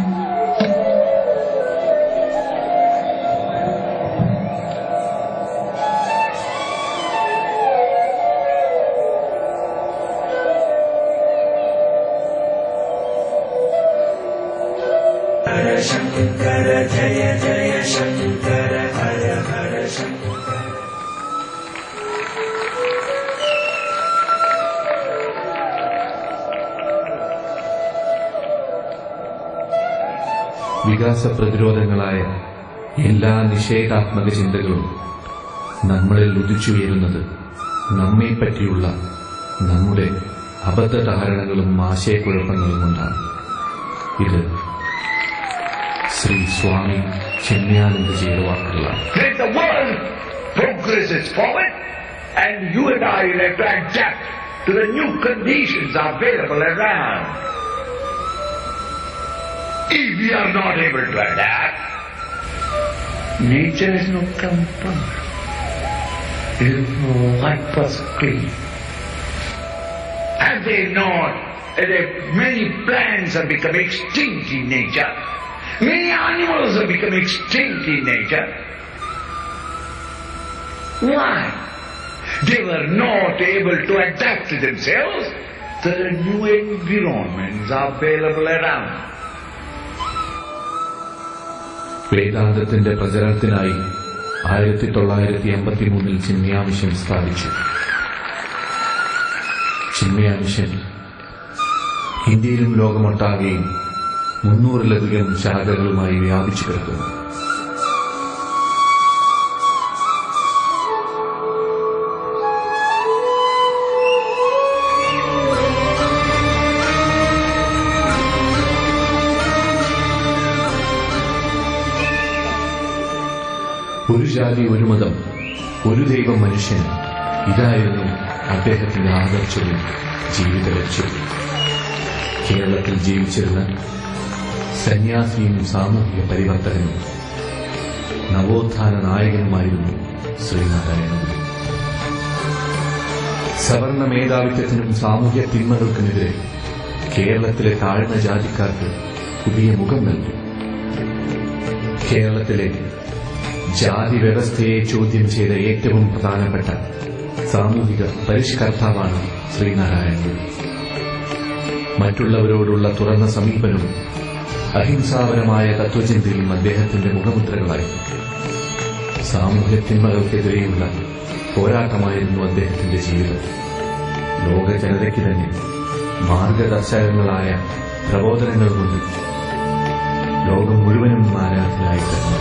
ശങ്കര ജയ ജയ ശങ്കര ഹര ഹര ശങ്കര. വികാസ പ്രതിരോധങ്ങളായ എല്ലാ നിഷേധാത്മക ചിന്തകളും നമ്മളിൽ ഉദിച്ചുയരുന്നത് നമ്മെപ്പറ്റിയുള്ള നമ്മുടെ അബദ്ധധാരണകളും ആശയക്കുഴപ്പങ്ങളും കൊണ്ടാണ്. ഇത് ശ്രീ സ്വാമി ചിന്മയാനന്ദജിയുടെ വാക്കുകളാണ്. Let the world progresses forward, and you and I will have to adapt to the new conditions available around. If we are not able to adapt, nature has no comfort. It will wipe us clean. Have they not? Many plants have become extinct in nature. Many animals have become extinct in nature. Why? They were not able to adapt to themselves. There are new environments available around. വേദാന്തത്തിന്റെ പ്രചരണത്തിനായി 1983 Chinmaya mission സ്ഥാപിച്ചു. Chinmaya mission ഇന്ത്യയിലും ലോകമൊട്ടാകെയും 300-ലധികം ശാഖകളുമായി വ്യാപിച്ചു കിടക്കുന്നു. ഒരു ജാതി, ഒരു മതം, ഒരു ദൈവം, മനുഷ്യൻ, ഇതായിരുന്നു അദ്ദേഹത്തിന്റെ ആദർശവും ജീവിത ലക്ഷ്യവും. കേരളത്തിൽ ജീവിച്ചിരുന്ന സന്യാസിയും സാമൂഹിക പരിവർത്തകനും നവോത്ഥാന നായകനുമായിരുന്നു ശ്രീനാരായണ ഗുരു. സവർണ മേധാവിത്വത്തിനും സാമൂഹ്യ തിന്മകൾക്കുമെതിരെ കേരളത്തിലെ താഴ്ന്ന ജാതിക്കാർക്ക് പുതിയ മുഖം നൽകി. കേരളത്തിലെ ജാതി വ്യവസ്ഥയെ ചോദ്യം ചെയ്ത ഏറ്റവും പ്രധാനപ്പെട്ട സാമൂഹിക പരിഷ്കർത്താവാണ് ശ്രീനാരായണ ഗുരു. മറ്റുള്ളവരോടുള്ള തുറന്ന സമീപനവും അഹിംസാപരമായ തത്വചിന്തയും അദ്ദേഹത്തിന്റെ മുഖമുദ്രകളായി. സാമൂഹ്യ തിന്മകൾക്കെതിരെയുള്ള പോരാട്ടമായിരുന്നു അദ്ദേഹത്തിന്റെ ജീവിതം. ലോക ജനതയ്ക്ക് തന്നെ മാർഗദർശകങ്ങളായ പ്രബോധനങ്ങൾ കൊണ്ട് ലോകം മുഴുവനും ആരാധനായി തീർന്നു.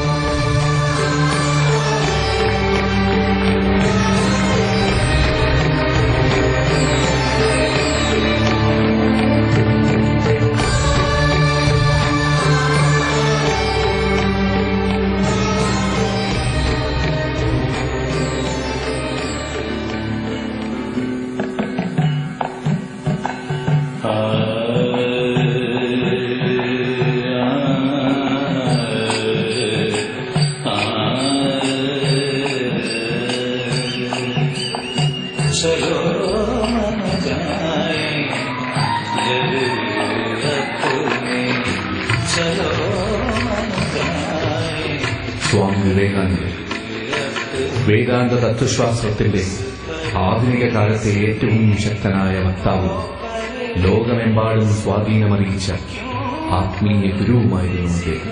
സ്വാമി വിവേകാനന്ദൻ വേദാന്ത തത്വശാസ്ത്രത്തിന്റെ ആധുനിക കാലത്തെ ഏറ്റവും ശക്തനായ വക്താവും ലോകമെമ്പാടും സ്വാധീനമറിയിച്ച ആത്മീയ ഗുരുവുമായിരുന്നു അദ്ദേഹം.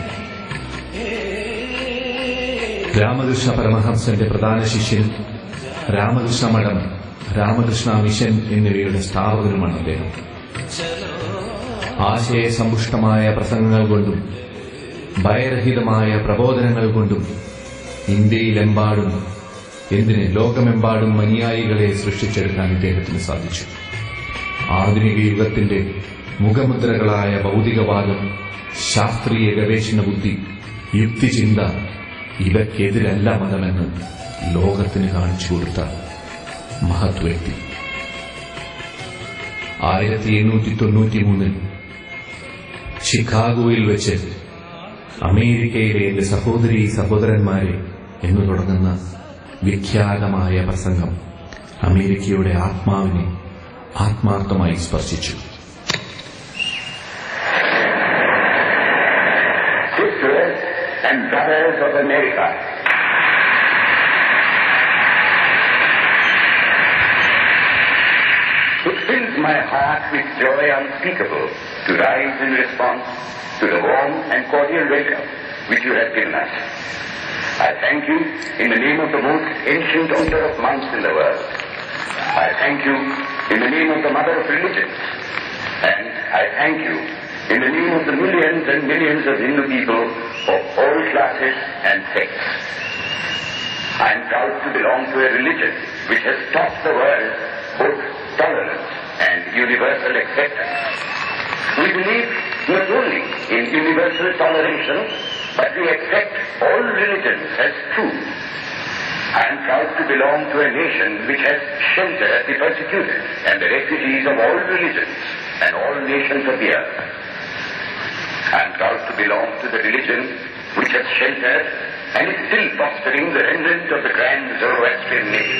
രാമകൃഷ്ണ പരമഹംസന്റെ പ്രധാന ശിഷ്യൻ, രാമകൃഷ്ണ മഠം, രാമകൃഷ്ണ മിഷൻ എന്നിവയുടെ സ്ഥാപകനുമാണ് അദ്ദേഹം. ആശയസമ്പുഷ്ടമായ പ്രസംഗങ്ങൾ കൊണ്ടും ഭയരഹിതമായ പ്രബോധനങ്ങൾ കൊണ്ടും ഇന്ത്യയിലെമ്പാടും, എന്തിന് ലോകമെമ്പാടും അനുയായികളെ സൃഷ്ടിച്ചെടുക്കാൻ ഇദ്ദേഹത്തിന് സാധിച്ചു. ആധുനിക യുഗത്തിന്റെ മുഖമുദ്രകളായ ഭൗതികവാദം, ശാസ്ത്രീയ ഗവേഷണ ബുദ്ധി, യുക്തിചിന്ത, ഇവയ്ക്കെതിരല്ല മതമെന്ന് ലോകത്തിന് കാണിച്ചു കൊടുത്ത മഹത് വ്യക്തി. 1893 ഷിക്കാഗോയിൽ വെച്ച് അമേരിക്കയിലെ എന്റെ സഹോദരീ സഹോദരന്മാരെ എന്നു തുടങ്ങുന്ന വിഖ്യാതമായ പ്രസംഗം അമേരിക്കയുടെ ആത്മാവിനെ ആത്മാർത്ഥമായി സ്പർശിച്ചു. Sisters and brothers of America, it fills my heart with joy unspeakable to rise in response to the warm and cordial welcome which you have given us. I thank you in the name of the most ancient order of monks in the world. I thank you in the name of the mother of religions. And I thank you in the name of the millions and millions of Hindu people of all classes and sects. I am proud to belong to a religion which has taught the world both tolerance and universal acceptance. We believe not only in universal toleration, but we accept all religions as true. I am proud to belong to a nation which has sheltered the persecuted and the refugees of all religions and all nations of the earth. I am proud to belong to the religion which has sheltered and is still fostering the remnant of the grand Zoroastrian nation.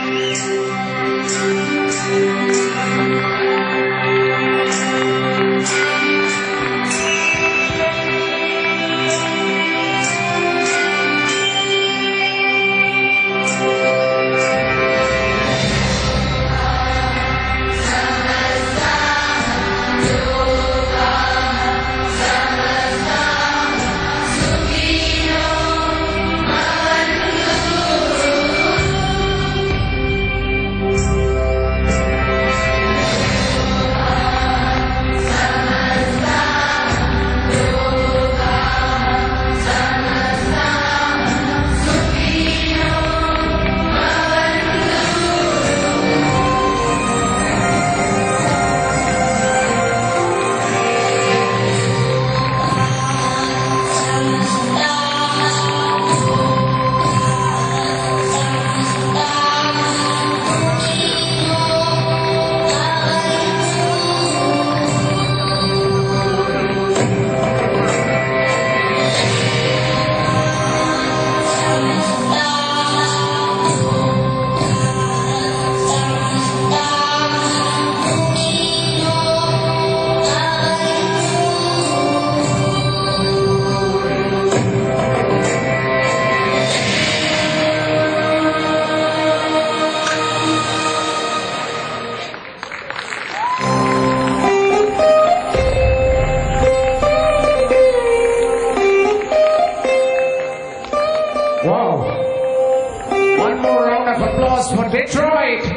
Detroit.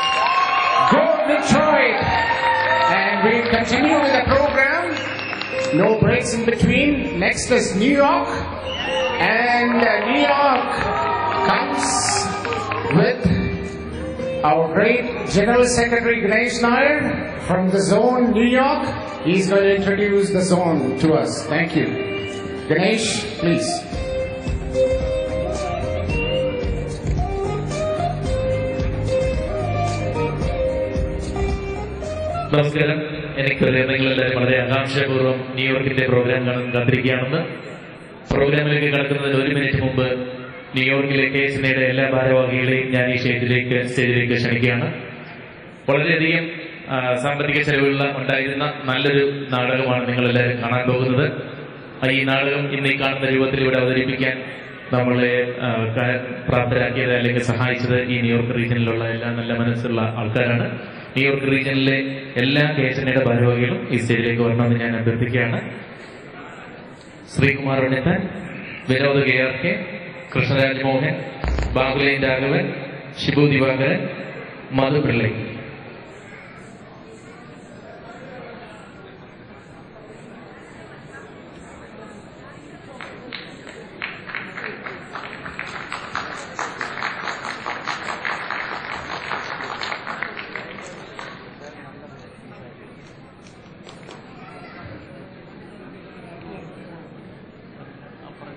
Go Detroit. And we'll continue with the program. No breaks in between. Next is New York. And New York comes with our great General Secretary Ganesh Nair from the Zone New York. He's going to introduce the zone to us. Thank you. Ganesh, please. നമസ്കാരം. എനിക്കറിയാം നിങ്ങളെല്ലാവരും വളരെ ആകാംക്ഷാപൂർവ്വം ന്യൂയോർക്കിന്റെ programme കാണാൻ കാത്തിരിക്കുകയാണെന്ന്. പ്രോഗ്രാമിലേക്ക് കടക്കുന്നതിന് 1 minute മുമ്പ് ന്യൂയോർക്കിലെ KSNAയുടെ എല്ലാ ഭാരവാഹികളെയും ഞാൻ ഈ സ്റ്റേജിലേക്ക് ക്ഷണിക്കുകയാണ്. വളരെയധികം സാമ്പത്തിക ചെലവുള്ള ഉണ്ടായിരുന്ന നല്ലൊരു നാടകമാണ് നിങ്ങളെല്ലാവരും കാണാൻ പോകുന്നത്. ഈ നാടകം ഇന്ന് ഈ കാണുന്ന രൂപത്തിൽ ഇവിടെ അവതരിപ്പിക്കാൻ നമ്മളെ പ്രാപ്തരാക്കിയത് അല്ലെങ്കിൽ സഹായിച്ചത് ഈ ന്യൂയോർക്ക് റീജിയനിലുള്ള എല്ലാ നല്ല മനസ്സുള്ള ആൾക്കാരാണ്. ന്യൂയോർക്ക് റീജിയനിലെ എല്ലാ KSNAയുടെ ഭാരവാഹികളും ഈ സ്റ്റേജിലേക്ക് വരണമെന്ന് ഞാൻ അഭ്യർത്ഥിക്കുകയാണ്. ശ്രീകുമാർ ഉണ്ണിത്താൻ, വിനോദ് KRK, കൃഷ്ണരാജ് മോഹൻ, ബാബുലൈൻ രാഘവൻ, ഷിബു ദിവാകരൻ, മധു പിള്ളൈ.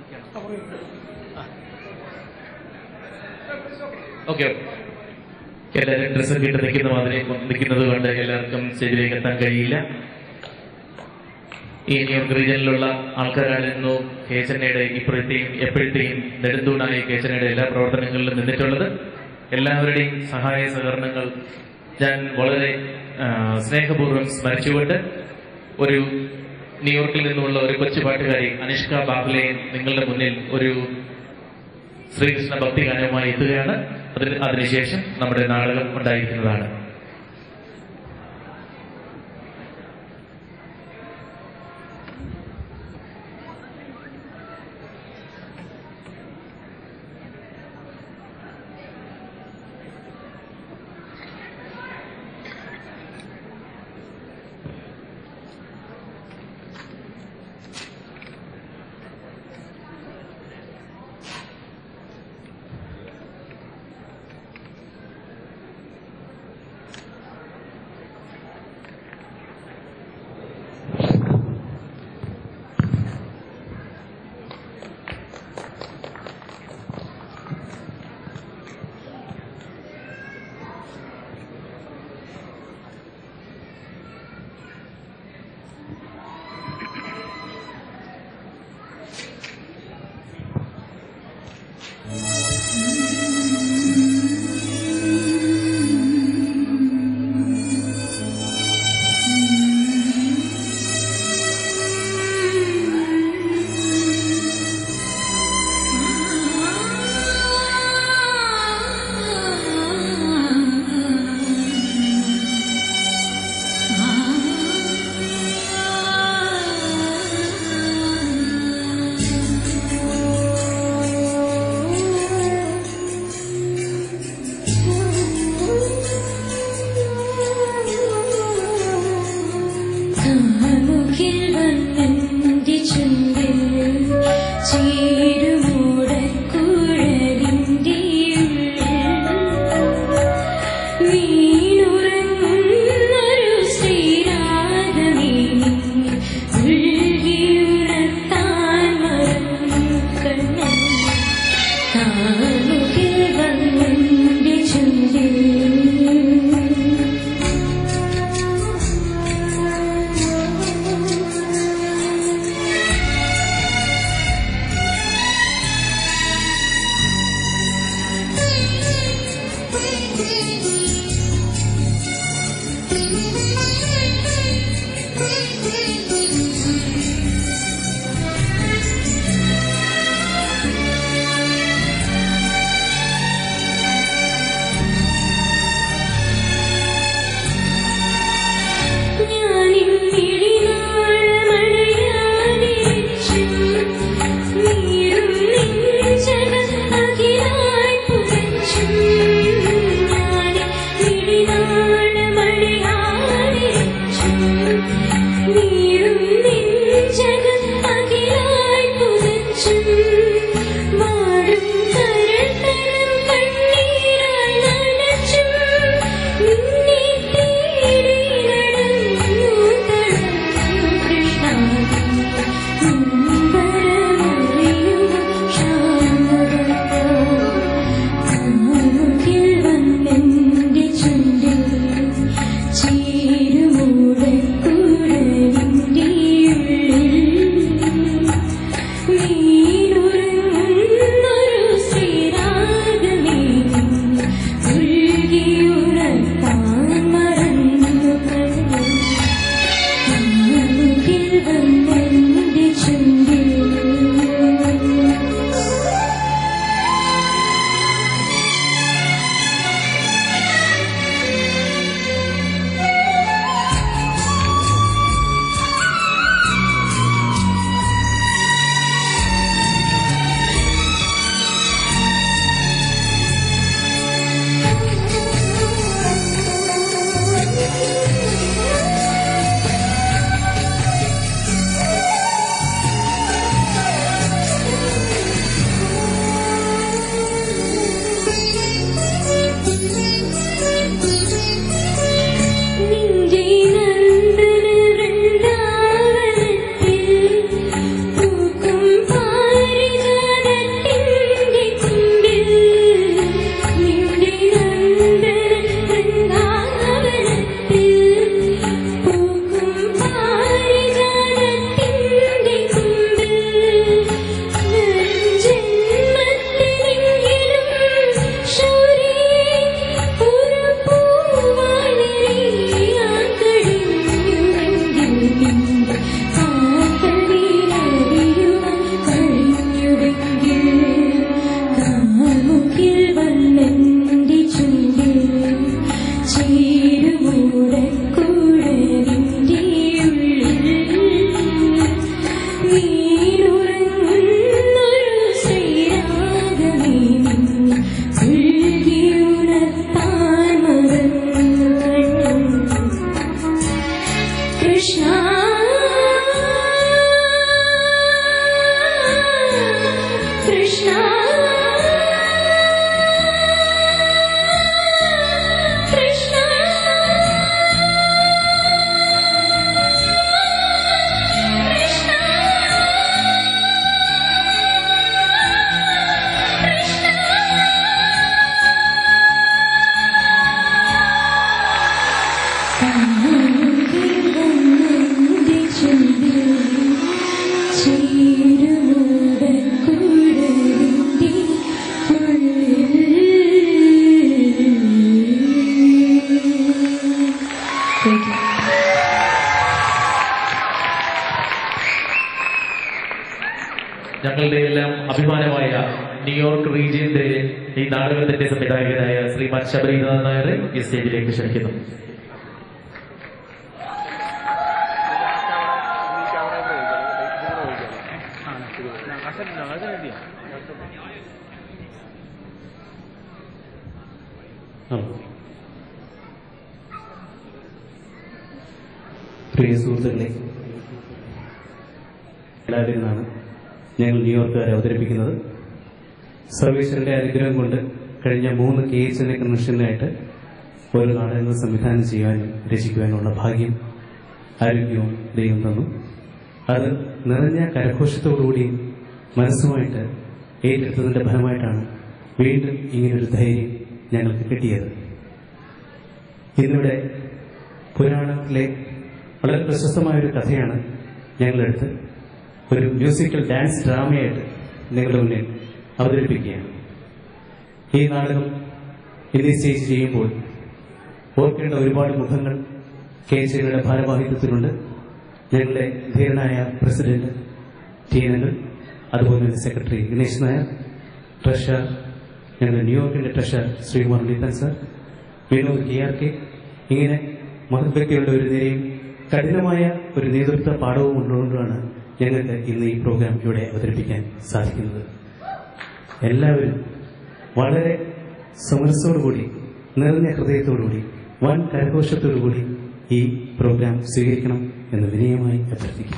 Okay. എല്ലാവരും ഡ്രസ്സൊക്കെ ഇട്ട് നിൽക്കുന്നത് കൊണ്ട് എല്ലാവർക്കും സ്റ്റേജിലേക്ക് എത്താൻ കഴിയില്ല. ഈ ന്യൂയോർക്ക് റീജിയനിലുള്ള ആൾക്കാരായിരുന്നു കേശനയുടെ ഇപ്പോഴത്തെയും എപ്പോഴത്തെയും നെടുന്തൂണായ കേശനയുടെ എല്ലാ പ്രവർത്തനങ്ങളിലും നിന്നിട്ടുള്ളത്. എല്ലാവരുടെയും സഹായ സഹകരണങ്ങൾ ഞാൻ വളരെ സ്നേഹപൂർവ്വം സ്മരിച്ചുകൊണ്ട് ഒരു ന്യൂയോർക്കിൽ നിന്നുള്ള ഒരു കൊച്ചു പാട്ടുകാരി അനിഷ്ക ബാഹ്ലയെ നിങ്ങളുടെ മുന്നിൽ ഒരു ശ്രീകൃഷ്ണ ഭക്തി ഗാനവുമായി എത്തുകയാണ്. അതിനുശേഷം നമ്മുടെ നാടകം ഉണ്ടായിരിക്കുന്നതാണ്. അഭിമാനമായ ന്യൂയോർക്ക് റീജിയന്റെ ഈ നാടകത്തിന്റെ സംവിധായകനായ ശ്രീമാൻ ശബരീനാഥ് നായരെ ഈ സ്റ്റേജിലേക്ക് ക്ഷണിക്കുന്നു. പ്രിയ സുഹൃത്തുക്കളെ, നിന്നാണ് ഞങ്ങൾ ന്യൂയോർക്കുകാരെ അവതരിപ്പിക്കുന്നത്. സർവേശ്വരന്റെ അനുഗ്രഹം കൊണ്ട് കഴിഞ്ഞ 3 KHN കൺവെൻഷനിലായിട്ട് ഓരോ നാടകങ്ങൾ സംവിധാനം ചെയ്യാനും രചിക്കുവാനുള്ള ഭാഗ്യം ആരോഗ്യവും ദൈവം തന്നു. അത് നിറഞ്ഞ കരഘോഷത്തോടുകൂടിയും മനസ്സുമായിട്ട് ഏറ്റെടുത്തതിന്റെ ഫലമായിട്ടാണ് വീണ്ടും ഇങ്ങനൊരു ധൈര്യം ഞങ്ങൾക്ക് കിട്ടിയത്. ഇന്നിവിടെ പുരാണത്തിലെ വളരെ പ്രശസ്തമായൊരു കഥയാണ് ഞങ്ങളെടുത്ത് ഒരു മ്യൂസിക്കൽ ഡാൻസ് ഡ്രാമയായിട്ട് നിങ്ങളുടെ മുന്നിൽ അവതരിപ്പിക്കുകയാണ്. ഈ നാടകം ഇനീഷ്യേറ്റ് ചെയ്യുമ്പോൾ ഓർക്കേണ്ട ഒരുപാട് മുഖങ്ങൾ KHNയുടെ ഭാരവാഹിത്വത്തിലുണ്ട്. ഞങ്ങളുടെ ധീരനായ പ്രസിഡന്റ് TNL, അതുപോലെ തന്നെ സെക്രട്ടറി ഗണേഷ് നായർ, ട്രഷറർ ഞങ്ങളുടെ ന്യൂയോർക്കിന്റെ treasurer Shri Muraleedharan sir, Vinod KRK, ഇങ്ങനെ മഹത്വ്യക്തികളുടെ ഒരു നിരയും കഠിനമായ ഒരു നേതൃത്വ പാഠവും ഉള്ളതുകൊണ്ടാണ് ഞങ്ങൾക്ക് ഇന്ന് ഈ പ്രോഗ്രാം ഇവിടെ അവതരിപ്പിക്കാൻ സാധിക്കുന്നത്. എല്ലാവരും വളരെ സമരസോടുകൂടി, നിറഞ്ഞ ഹൃദയത്തോടുകൂടി, വൻ കരഘോഷത്തോടുകൂടി ഈ പ്രോഗ്രാം സ്വീകരിക്കണം എന്ന് വിനയമായി അഭ്യർത്ഥിക്കുന്നു.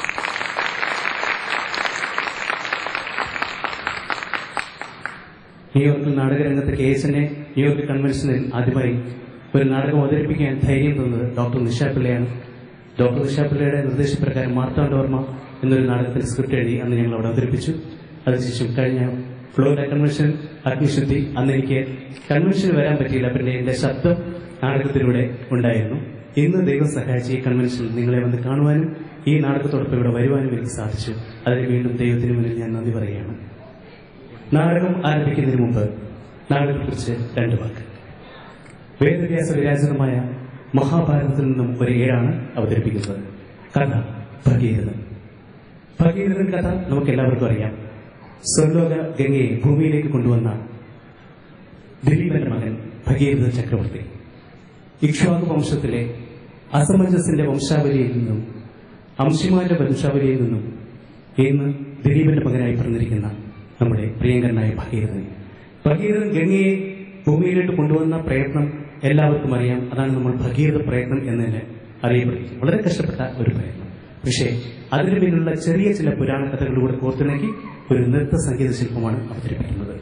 ന്യൂയോർക്ക് നാടകരംഗത്ത് KHN ന്യൂയോർക്ക് കൺവെൻഷനിൽ ആദ്യമായി ഒരു നാടകം അവതരിപ്പിക്കാൻ ധൈര്യം തന്നത് ഡോക്ടർ നിഷാപിള്ളയാണ്. ഡോക്ടർ നിഷാപിള്ളയുടെ നിർദ്ദേശപ്രകാരം മാർത്താണ്ഡവർമ്മ എന്നൊരു നാടകത്തിൽ സ്ക്രിപ്റ്റ് എഴുതി അന്ന് ഞങ്ങൾ അവിടെ അവതരിപ്പിച്ചു. അതിനുശേഷം കഴിഞ്ഞ ഫ്ലോറിഡ കൺവെൻഷൻ അഗ്നിശുദ്ധി, അന്ന് എനിക്ക് കൺവെൻഷന് വരാൻ പറ്റിയില്ല. പിന്നെ എന്റെ ശബ്ദം നാടകത്തിലൂടെ ഉണ്ടായിരുന്നു. ഇന്ന് ദൈവം സഹായിച്ച് ഈ കൺവെൻഷനിൽ നിങ്ങളെ വന്ന് കാണുവാനും ഈ നാടകത്തോടൊപ്പം ഇവിടെ വരുവാനും എനിക്ക് സാധിച്ചു. അതിന് വീണ്ടും ദൈവത്തിന് മുന്നിൽ ഞാൻ നന്ദി പറയുകയാണ്. നാടകം ആരംഭിക്കുന്നതിന് മുമ്പ് നാടകത്തെക്കുറിച്ച് 2 വാക്ക്. വേദവ്യാസ വിരാജിതമായ മഹാഭാരതത്തിൽ നിന്നും ഒരു ഏഴാണ് അവതരിപ്പിക്കുന്നത്. കഥ ഭഗീരഥൻ. ഭഗീരഥൻ കഥ നമുക്ക് എല്ലാവർക്കും അറിയാം. സ്വർലോക ഗംഗയെ ഭൂമിയിലേക്ക് കൊണ്ടുവന്ന ദിലീപന്റെ മകൻ ഭഗീരഥ ചക്രവർത്തി. ഇക്ഷ്വാകു വംശത്തിലെ അസമഞ്ജസിന്റെ വംശാവലിയിൽ നിന്നും അംശിമാന്റെ വംശാവലിയിൽ നിന്നും ഇന്ന് ദിലീപന്റെ മകനായി പറഞ്ഞിരിക്കുന്ന നമ്മുടെ പ്രിയങ്കരനായ ഭഗീരഥൻ. ഭഗീരഥൻ ഗംഗയെ ഭൂമിയിലേക്ക് കൊണ്ടുവന്ന പ്രയത്നം എല്ലാവർക്കും അറിയാം. അതാണ് നമ്മൾ ഭഗീരഥ പ്രയത്നം എന്നതിന് അറിയപ്പെടുന്നത്. വളരെ കഷ്ടപ്പെട്ട ഒരു പ്രയത്നം. പക്ഷേ അതിനു പിന്നിലുള്ള ചെറിയ ചില പുരാണ കഥകളിലൂടെ കോർത്തിണക്കി ഒരു നൃത്ത സംഗീത ശില്പമാണ് അവതരിപ്പിക്കുന്നത്.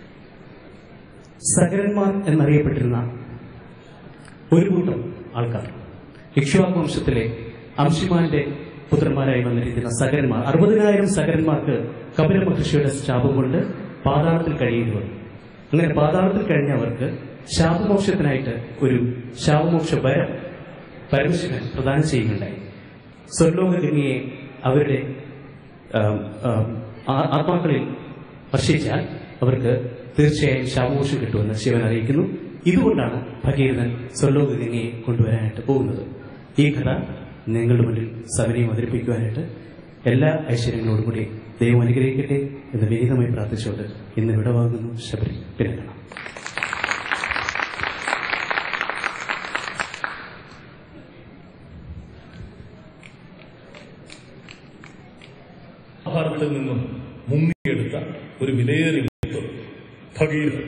സകരന്മാർ എന്നറിയപ്പെട്ടിരുന്ന ഒരു കൂട്ടം ആൾക്കാർ, ഇക്ഷ്വാകു വംശത്തിലെ അംശിമാന്റെ പുത്രന്മാരായി വന്നിരിക്കുന്ന സകരന്മാർ, 60,000 സകരന്മാർക്ക് കപില മഹർഷിയുടെ ശാപം കൊണ്ട് പാതാളത്തിൽ കഴിയേണ്ടി വന്നു. അങ്ങനെ പാതാളത്തിൽ കഴിഞ്ഞവർക്ക് ശാപമോക്ഷത്തിനായിട്ട് ഒരു ശാപമോക്ഷ വരം പരമശിവൻ പ്രദാനം ചെയ്യുകയുണ്ടായി. സ്വർലോക ഗംഗയെ അവരുടെ ആത്മാക്കളിൽ വർഷിച്ചാൽ അവർക്ക് തീർച്ചയായും ശാപമോക്ഷം കിട്ടുമെന്ന് ശിവൻ അറിയിക്കുന്നു. ഇതുകൊണ്ടാണ് ഭഗീരഥൻ സ്വർലോക ഗംഗയെ കൊണ്ടുവരാനായിട്ട് പോകുന്നത്. ഈ കഥ നിങ്ങളുടെ മുന്നിൽ സവിനയം അവതരിപ്പിക്കുവാനായിട്ട് എല്ലാ ഐശ്വര്യങ്ങളോടും കൂടി ദൈവം അനുഗ്രഹിക്കട്ടെ എന്ന് വിനീതമായി പ്രാർത്ഥിച്ചുകൊണ്ട് ഇന്ന് വിടവാങ്ങുന്നു. ശബരി പിന്നെ കാണാം. ഭാരതത്തിൽ നിന്നും മുങ്ങിയെടുത്ത ഒരു വിലയേറിയ ഭഗീരഥൻ.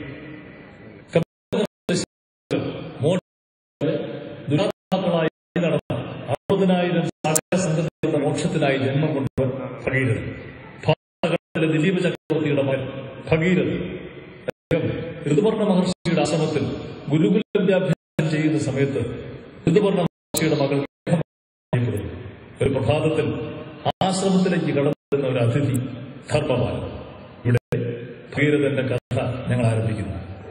ദുരാത്മാക്കളായി നടന്ന 60,000 സാഗരസംഘങ്ങളുടെ മോക്ഷത്തിനായി ജന്മം കൊണ്ടവൻ ഭഗീരഥൻ. ഭാരതത്തിലെ ദിലീപ ചക്രവർത്തിയുടെ മകൻ ഭഗീരഥൻ ഋതുപർണ മഹർഷിയുടെ ആശ്രമത്തിൽ ഗുരുകുല വിദ്യാഭ്യാസം ചെയ്യുന്ന സമയത്ത് ഋതുപർണ മഹർഷിയുടെ മകൾ ഒരു പ്രഭാതത്തിൽ ആശ്രമത്തിലേക്ക് കടന്നുവരുന്ന ഒരു അതിഥി ധർമ്മമാണ്. ഇവിടെ ഭഗീരഥന്റെ കഥ ഞങ്ങൾ ആരംഭിക്കുന്നു.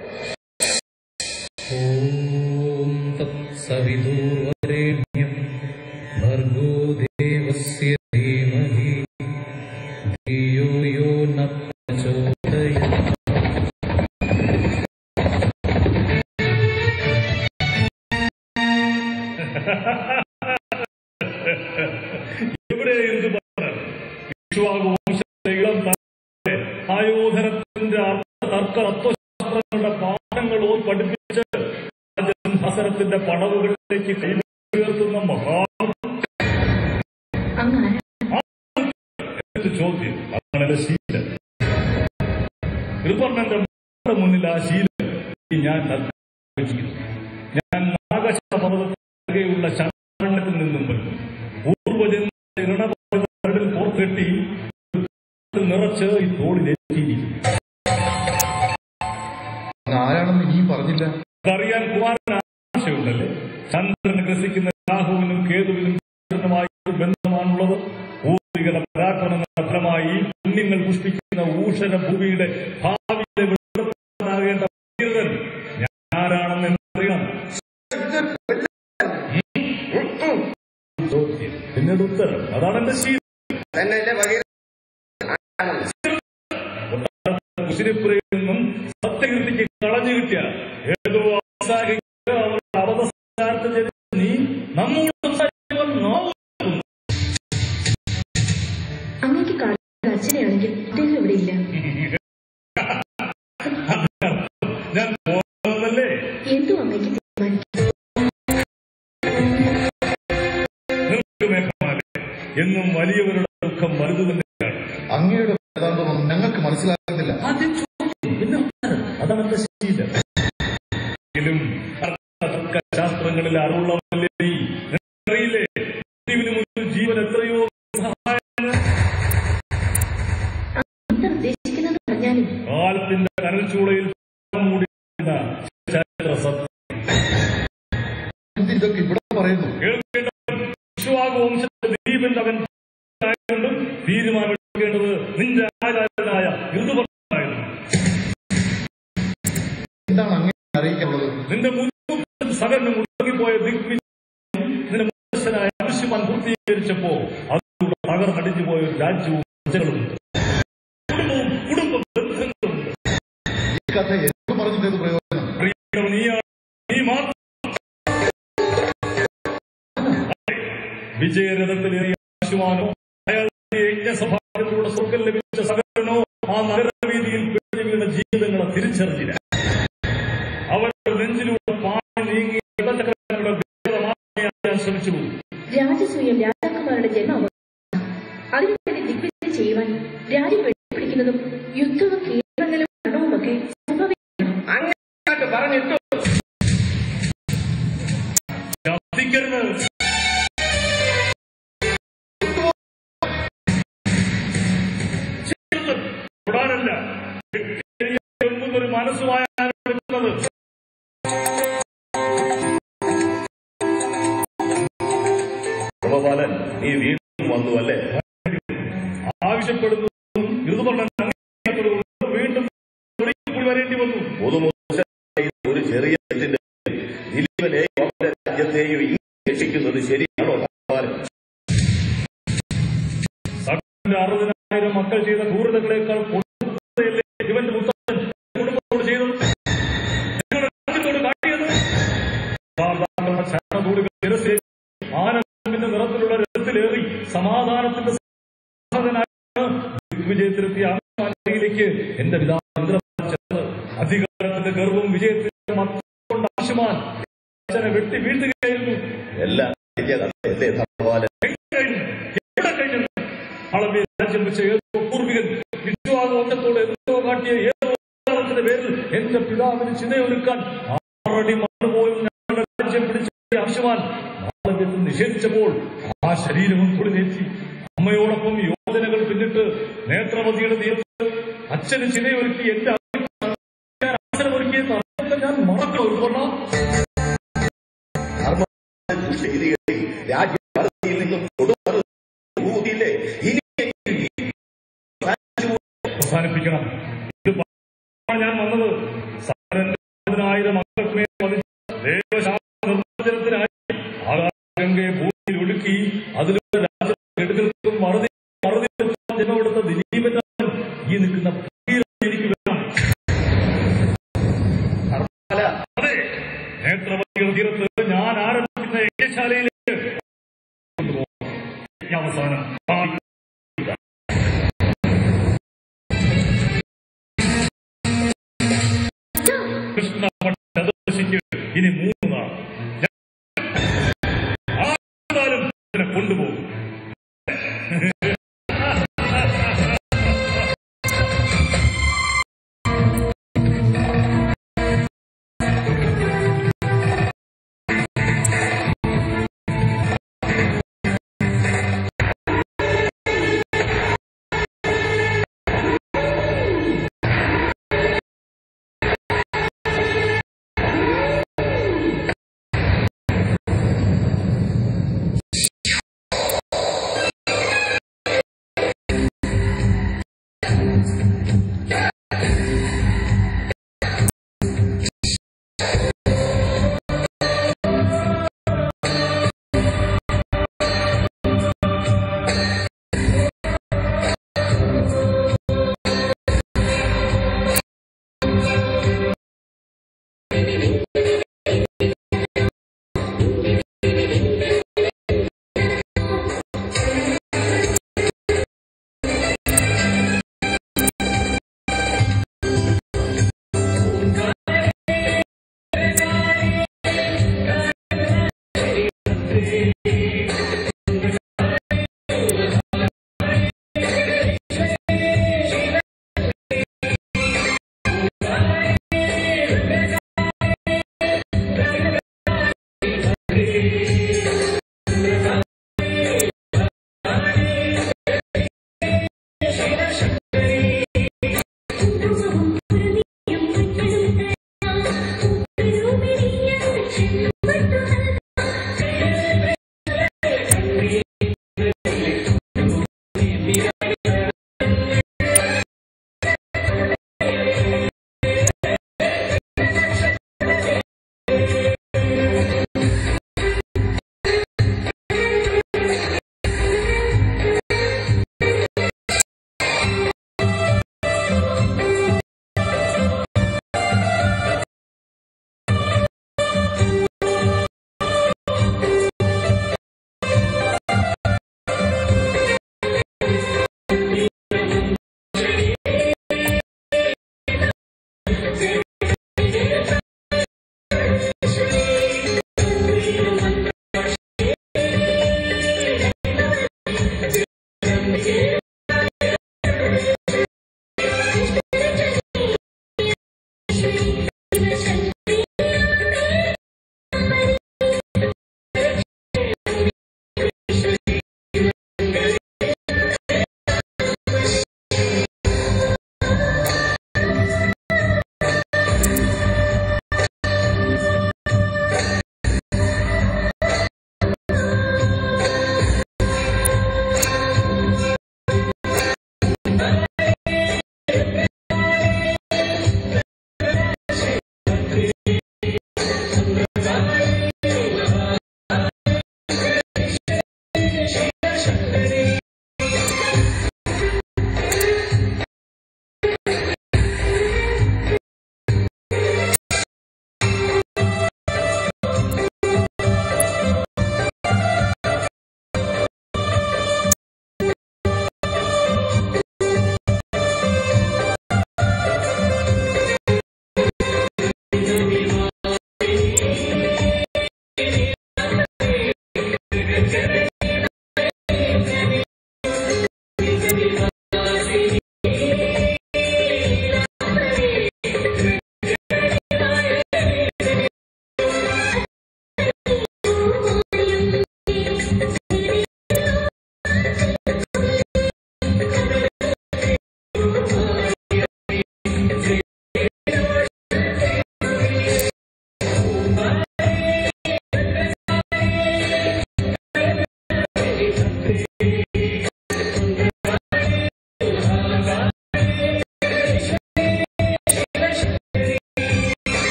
ഓം തത്സവിതുർവരേണ്യം ഭർഗോ ദേവസ്യ ധീമഹി ധിയോ യോ ന പ്രചോദയാത്. ഇവിടെ എന്ത് പറഞ്ഞു? ഇക്ഷ്വാകു വംശത്തിലെ ഇളം ആയോധനത്തിന്റെ തത്വശാസ്ത്രങ്ങളുടെ പാഠങ്ങൾ പഠിപ്പിച്ച് രാജസിംഹാസനത്തിന്റെ പടവുകളിലേക്ക് കൈമുയർത്തുന്ന ചോദ്യം. അതാണ് എന്റെ ശീലം. കൃപർണന്റെ മുന്നിൽ ആ ശീലം ഞാൻ നാഗശപർവ്വതത്തിലുള്ള ശാരണത്തിൽ നിന്നും പൂർവ്വജന്മ പോർക്കെട്ടി നിറച്ച് ഈ തോളിലെത്തിയിരിക്കും. ആരാണെന്ന് ഇനിയും പറഞ്ഞില്ല. അതറിയാൻ കുമാരന് ആവശ്യമുണ്ടല്ലേ? ചന്ദ്രന് ഗ്രസിക്കുന്ന രാഹുവിനും കേതുവിനും ബന്ധമാണുള്ളത്. പൂർവികളുടെ പരാക്രമങ്ങളുടെ ഫലമായി പുണ്യങ്ങൾ പുഷ്പിക്കുന്ന ഊഷര ഭൂമിയുടെ ഭാവിയിലെ വെളിപ്പെടുത്താനാകേണ്ട ധീരൻ ഞാനാണെന്ന് എന്നറിയണം. ചോദ്യം പിന്നീട് ഉത്തരം. അതാണ് എന്റെ ശീലം. മുസ്ലിംപുരയിൽ നിന്നും സത്യകീർത്തിക്ക് കളഞ്ഞു കിട്ടിയ ഏതോ അവരുടെ അവതസ്ഥാനത്ത് നീ നമ്മോട് അച്ഛനെയാണെങ്കിൽ അദ്ദേഹം ഇവിടെ ഇല്ല. ഞാൻ പോകുന്നതല്ലേ? എന്തോ അമ്മയ്ക്ക് എന്നും വലിയവരുടെ ദുഃഖം വലുതു തന്നെയാണ്. അങ്ങയുടെ വേദാന്തം ഞങ്ങൾക്ക് മനസ്സിലാകുന്നില്ല. അതാണ് എന്റെ ശീലം. എങ്കിലും തർക്കശാസ്ത്രങ്ങളിൽ അറിവുള്ളവല്ലേ നീ? അറിയില്ലേ ജീവന് മുന്നിൽ ജീവൻ എത്രയോ കാലത്തിന്റെ കനൽച്ചൂളയിൽ ഇതൊക്കെ ഇവിടെ പറയുന്നു. വിശ്വാസവംശത്തെ ദിലീപന്റെ അവൻ തീരുമാനമെടുക്കേണ്ടത് നിന്റെ ആചാര്യനായ ഋതുപർണനായിരുന്നു. എന്താണ് അങ്ങനെ അറിയിക്കാനുള്ളത്? നിന്റെ മുൻപ് സകലനും മുടങ്ങിപ്പോയ ദിഗ്വിജയം നിന്റെ മുൻപനായ ആവശ്യമാൻ പൂർത്തീകരിച്ചപ്പോ അതിലൂടെ തകർന്നടിഞ്ഞു പോയ ഒരു രാജ്യവും പ്രജകളുമുണ്ട്, കുടുംബം ബന്ധങ്ങളുമുണ്ട്. ഈ കഥ എന്ത് പറഞ്ഞിട്ട് പ്രയോജനം? നീ മാത്രം വിജയരഥത്തിലേറിയ ആശുവാനോ അയാളുടെ യജ്ഞസഭാവിലൂടെ സ്വർഗം ലഭിച്ച സകലനോ ആ നഗരവീതിയിൽ വീണ ജീവിതങ്ങളെ തിരിച്ചറിഞ്ഞില്ല. അവരുടെ നെഞ്ചിലൂടെ പാടി നീങ്ങി ഇടചക്രങ്ങളുടെ വേദമാറിയാൻ ശ്രമിച്ചു. രാജസൂയം രാജാക്കന്മാരുടെ ജന്മം അതിനുവേണ്ടി ദിഗ്വിജയം ചെയ്യുവാൻ രാജ്യം വെട്ടിപ്പിടിക്കുന്നതും യുദ്ധവും കീഴടങ്ങലും മരണവുമൊക്കെ സംഭവിക്കണം. അങ്ങനെ പറഞ്ഞിട്ടു ാനല്ല ഒരു മനസ്സുമായാണ് എടുക്കുന്നത്. ഗോപാലൻ, നീ വീണ്ടും വന്നു അല്ലേ? ആവശ്യപ്പെടുന്നു വീണ്ടും കൂടി വരേണ്ടി വന്നു. ഒരു ചെറിയ ദിലീപനെയും അവരുടെ രാജ്യത്തെയും രക്ഷിക്കുന്നത് ശരിയാണോ? 60,000 മക്കൾ ചെയ്ത ക്രൂരതകളേക്കാൾ ഇവന്റെ പുത്രൻ കുടുംബത്തോട് ചെയ്തത് ആനന്ദത്തിന്റെ നിറത്തിലുള്ള രഥത്തിലേറി സമാധാനത്തിന്റെ ദിഗ്വിജയത്തിലെത്തിയ ആശുമാനിലേക്ക് എന്റെ പിതാവ് അധികാരത്തിന്റെ ഗർവവും വിജയത്തിന്റെ മത്കൊണ്ട് ആശുമാൻ അച്ഛനെ വെട്ടി വീഴ്ത്തുകയായിരുന്നു. എല്ലാം അളവിൽ രാജ്യം വെച്ച ഏതോ പൂർവികൻ വിശ്വാസത്തോടെ എന്തോ കാട്ടിയ ഏതോ കാലത്തിന്റെ പേരിൽ എന്റെ പിതാവിന് ചിതയൊരുക്കാൻ 6 അടി മണ്ണ് പോലും ഞങ്ങളുടെ രാജ്യം പിടിച്ച ആശുമാൻ മാളവ്യത്തിൽ നിഷേധിച്ചപ്പോൾ ആ ശരീരവും പൊളിനേറ്റി അമ്മയോടൊപ്പം യോജനകൾ പിന്നിട്ട് നേത്രവതിയുടെ തീരത്ത് അച്ഛന് ചിതയൊരുക്കി എന്റെ അവസരമൊരുക്കിയ ഞാൻ മറക്കണം. രാജ്യത്തിൽ നിന്നും അവസാനിപ്പിക്കണം. ഇത് ഞാൻ വന്നത് 10,000 മക്കൾക്ക് നിർമ്മാർജ്ജനത്തിനായി ആകാശഗംഗയെ ഭൂമിയിൽ ഒഴുക്കി അതിലൂടെ രാജ്യത്തെ എടുക്കൽക്കും മറുതി ജന്മമെടുത്ത ദിലീപന്റെ ഈ നിൽക്കുന്ന എനിക്ക് വേണം. അതെ, നേത്രവതിയുടെ തീരത്ത് ഞാൻ ആരംഭിക്കുന്ന യജ്ഞശാലയിലേക്ക് അവസാനം ഇനി 3 നാൾ ആരും കൊണ്ടുപോകും.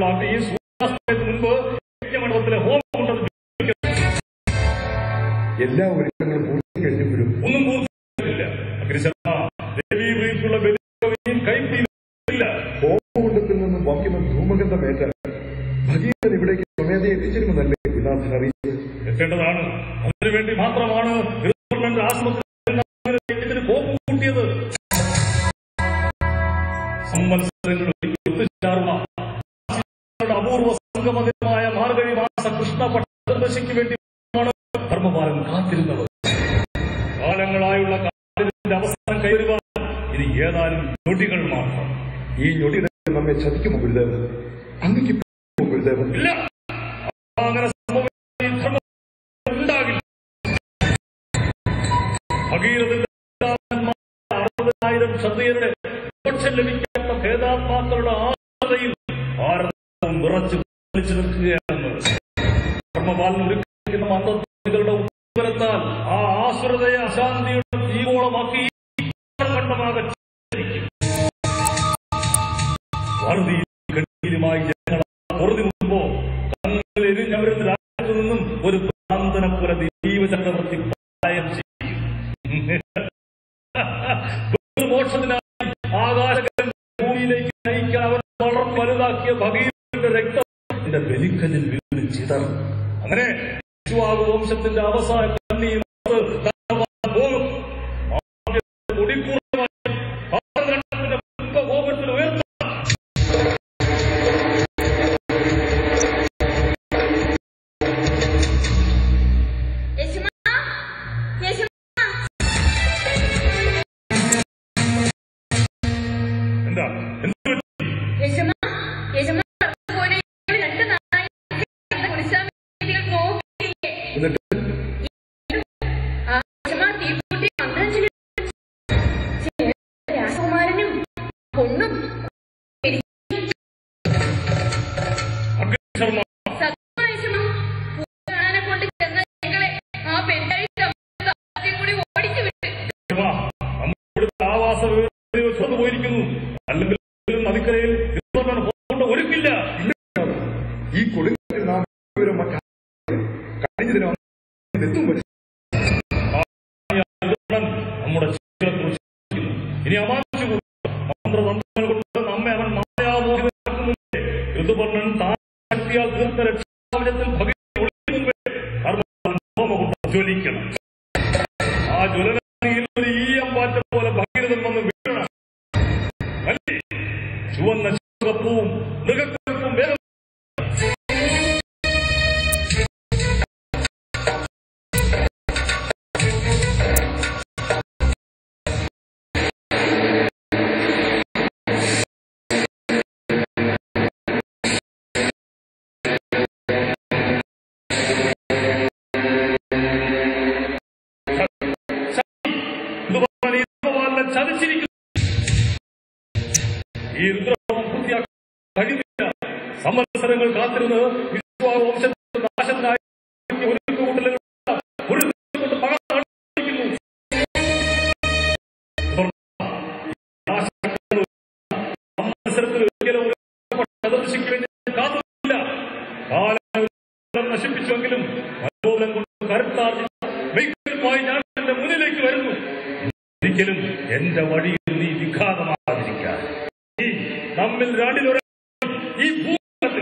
ഈ സൂര്യാസ്തമയത്തിന് മുൻപ് യജ്ഞമണ്ഡപത്തിലെ ഹോമം കൊണ്ടത് എല്ലാ ഒരുക്കങ്ങളും പൂർത്തി കഴിഞ്ഞപ്പോഴും ഒന്നും പൂർത്തിയില്ല. അഗ്നിശർമ്മ ദേവീ പ്രീതിക്കുള്ള ബലിയും കൈപ്പിടിയില്ല. ഹോമകുണ്ടത്തിൽ നിന്നും വഹിക്കുന്ന ധൂമഗന്ധമേറ്റ ഭഗീരഥൻ ഇവിടേക്ക് സ്വമേധയെ എത്തിച്ചിരുമെന്നല്ലേ ഗുരുനാഥൻ അറിയിച്ചത്? എത്തേണ്ടതാണ്. അതിനുവേണ്ടി മാത്രമാണ് ഗവൺമെന്റ് ആശുപത്രി കോപ്പ് കൂട്ടിയത്. സംവത്സരങ്ങൾ അപൂർവ സംഗമമായ മാർഗഴി മാസ കൃഷ്ണപക്ഷദശയ്ക്ക് വേണ്ടിയാണ് ധർമ്മപാലൻ കാത്തിരുന്നത്. കാലങ്ങളായുള്ള കാലത്തിന്റെ അവസാനം കൈവരുവാൻ ഇനി ഏതാനും ഞൊടികൾ മാത്രം. ഈ ഞൊടികൾ നമ്മെ ചതിക്കുമോ ഗുരുദേവൻ? അങ്ങക്ക് ഗുരുദേവൻ ഇല്ല, അങ്ങനെ ഉണ്ടാകില്ല. ഭഗീരഥന്റെ 60,000 ക്ഷത്രിയരുടെ മോക്ഷം ലഭിക്കാത്ത ഭേദാത്മാക്കളുടെ ആശ്രതയിൽ ഭാരതം വിറച്ചു വലിച്ചു നിൽക്കുകയാണെന്ന് ധർമ്മപാലൻ ഒരുക്കുന്ന മന്ത്രങ്ങളുടെ ഉത്തരത്താൽ ആ ആസുരതയെ അശാന്തിയുടെ തീവോളമാക്കി ജനങ്ങൾ പൊറുതി മുമ്പോ കണ്ണിലെരിഞ്ഞവരുന്ന രാജ്യത്തു നിന്നും ഒരു ഭ്രാന്തനെ പോലെ ദൈവചക്രവർത്തി പലായനം ചെയ്യും. മോക്ഷത്തിനായി ആകാശകൻ ഭൂമിയിലേക്ക് നയിക്കാൻ അവൻ വളർന്നു വലുതാക്കിയ ഭഗീരഥന്റെ രക്തം എന്റെ ബലിക്കല്ലിൽ വീണ് ചിതറും. അങ്ങനെ വംശത്തിന്റെ അവസാന കണ്ണിയും പോകും. ഗോപത്തിൽ ഉയർത്തും. എന്താ പോയിരിക്കുന്നു. അല്ലെങ്കിൽ നദിക്കരയിൽ ഒരുക്കില്ല. ഈ കൊടുങ്ങിൽ നാം കഴിഞ്ഞ ദിനം നമ്മുടെ ഇനി അമാനുഷിക മന്ത്രതന്ത്രങ്ങൾ കൊണ്ട് നമ്മെ അവൻ മായാമോഹിതനാക്കുന്നുണ്ട്. ഋതുപർണൻ താൻ ശക്തിയാൽ തീർത്ത രക്ഷാവചത്തിൽ ജ്വലിക്കണം. ആ ജ്വലനയിൽ ഒരു ഈയമ്പാറ്റ പോലെ ഭഗീരഥൻ വന്ന് വീഴണം. ചുവന്ന ശുഭപ്പൂവും മൃഗക്കുറിപ്പും വേറെ ചതിച്ചിരിക്കുന്നു. ഈ രുദ്രഹോമം പൂർത്തിയാക്കാൻ കഴിയില്ല. സംവത്സരങ്ങൾ കാത്തിരുന്ന് വംശത്തിന്റെ നാശത്തിനായി സംവത്സരത്തിൽ ഒരിക്കലും കാത്തില്ല. കാലം നശിപ്പിച്ചുവെങ്കിലും മനോബലം കൊണ്ട് കരുത്താർജിതമായി ഞാൻ എന്റെ മുന്നിലേക്ക് വരുന്നു. ഒരിക്കലും എന്റെ വഴിയിൽ നീ വിഘാതമാകാതിരിക്കാൻ. നമ്മിൽ രണ്ടിലൊരു ഈ ഭൂമിയിൽ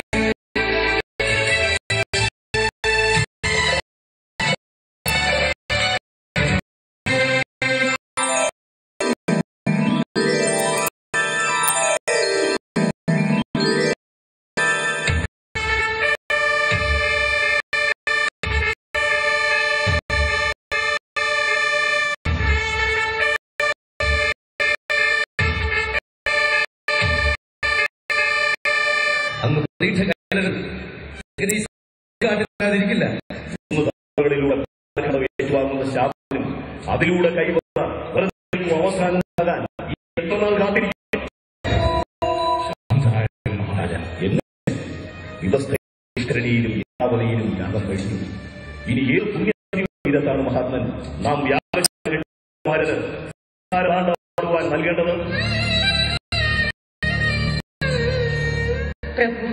അങ്ങ് പ്രതീക്ഷ കാട്ടില്ലാതിരിക്കില്ല. ഏറ്റുവാങ്ങുന്ന ശാപത്തിനും അതിലൂടെ കൈവന്ന അവസാനം ഈ എത്രനാൾ കാത്തിരിക്കും. വ്യവസ്ഥയിലും യാവലയിലും യാഗം കഴിഞ്ഞു. ഇനി ഏത് പുണ്യത്താണ് മഹാത്മൻ നാം യാഗം നൽകേണ്ടത്? പ്രഭു,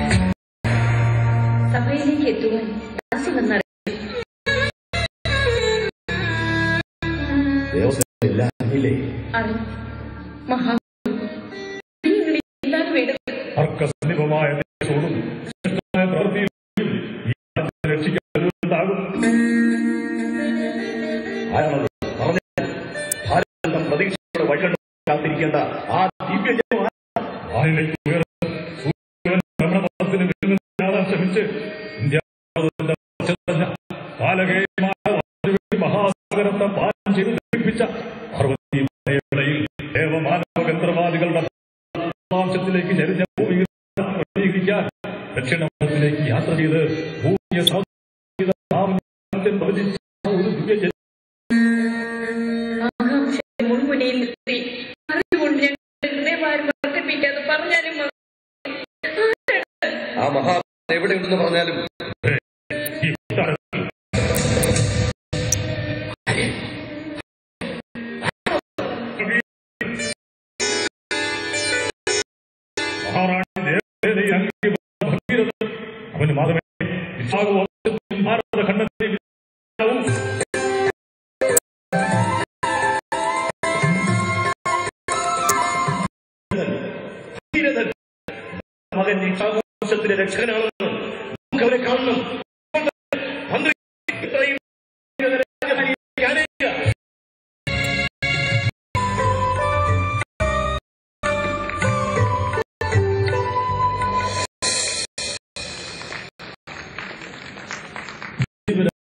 സഭയിലേക്ക് എത്തുവാൻ ദാസി വന്നറിയിച്ചു. അർക്കസന്നിഭമായ ദേശത്തോടും പ്രവൃത്തിയിലും രക്ഷിക്കപ്പെടുന്നതാകും. പ്രതീക്ഷയോടെ വഴികണ്ടു കാത്തിരിക്കേണ്ട ആ ദിവ്യജനമാണ് ശ്രമിച്ച് മഹാസാഗരത്തെ പാലം ചെയ്ത് ദഹിപ്പിച്ച പാർവതിയിൽ ദേവമാനവകന്ത്രവാദികളുടെ വംശത്തിലേക്ക് ചരിഞ്ഞ ഭൂമിയിൽ പ്രതികരിക്കാൻ ദക്ഷിണത്തിലേക്ക് യാത്ര ചെയ്ത് ഭൂമിയെ പ്രവചിച്ച ഒരു ദിവ്യ മുൻമുനയിൽ നിർത്തി അറിവുകൊണ്ട് ഞങ്ങളുടെ ഹൃദയഭാരം വർദ്ധിപ്പിക്കാതെ പറഞ്ഞാലും ആ മഹാ എവിടെ ഉണ്ടെന്ന് പറഞ്ഞാലും അവന് മാത്രമേ ഭാരത ഖണ്ഡത്തെ മകൻ രക്ഷകനാണെന്ന് നമുക്കവരെ കാണണം.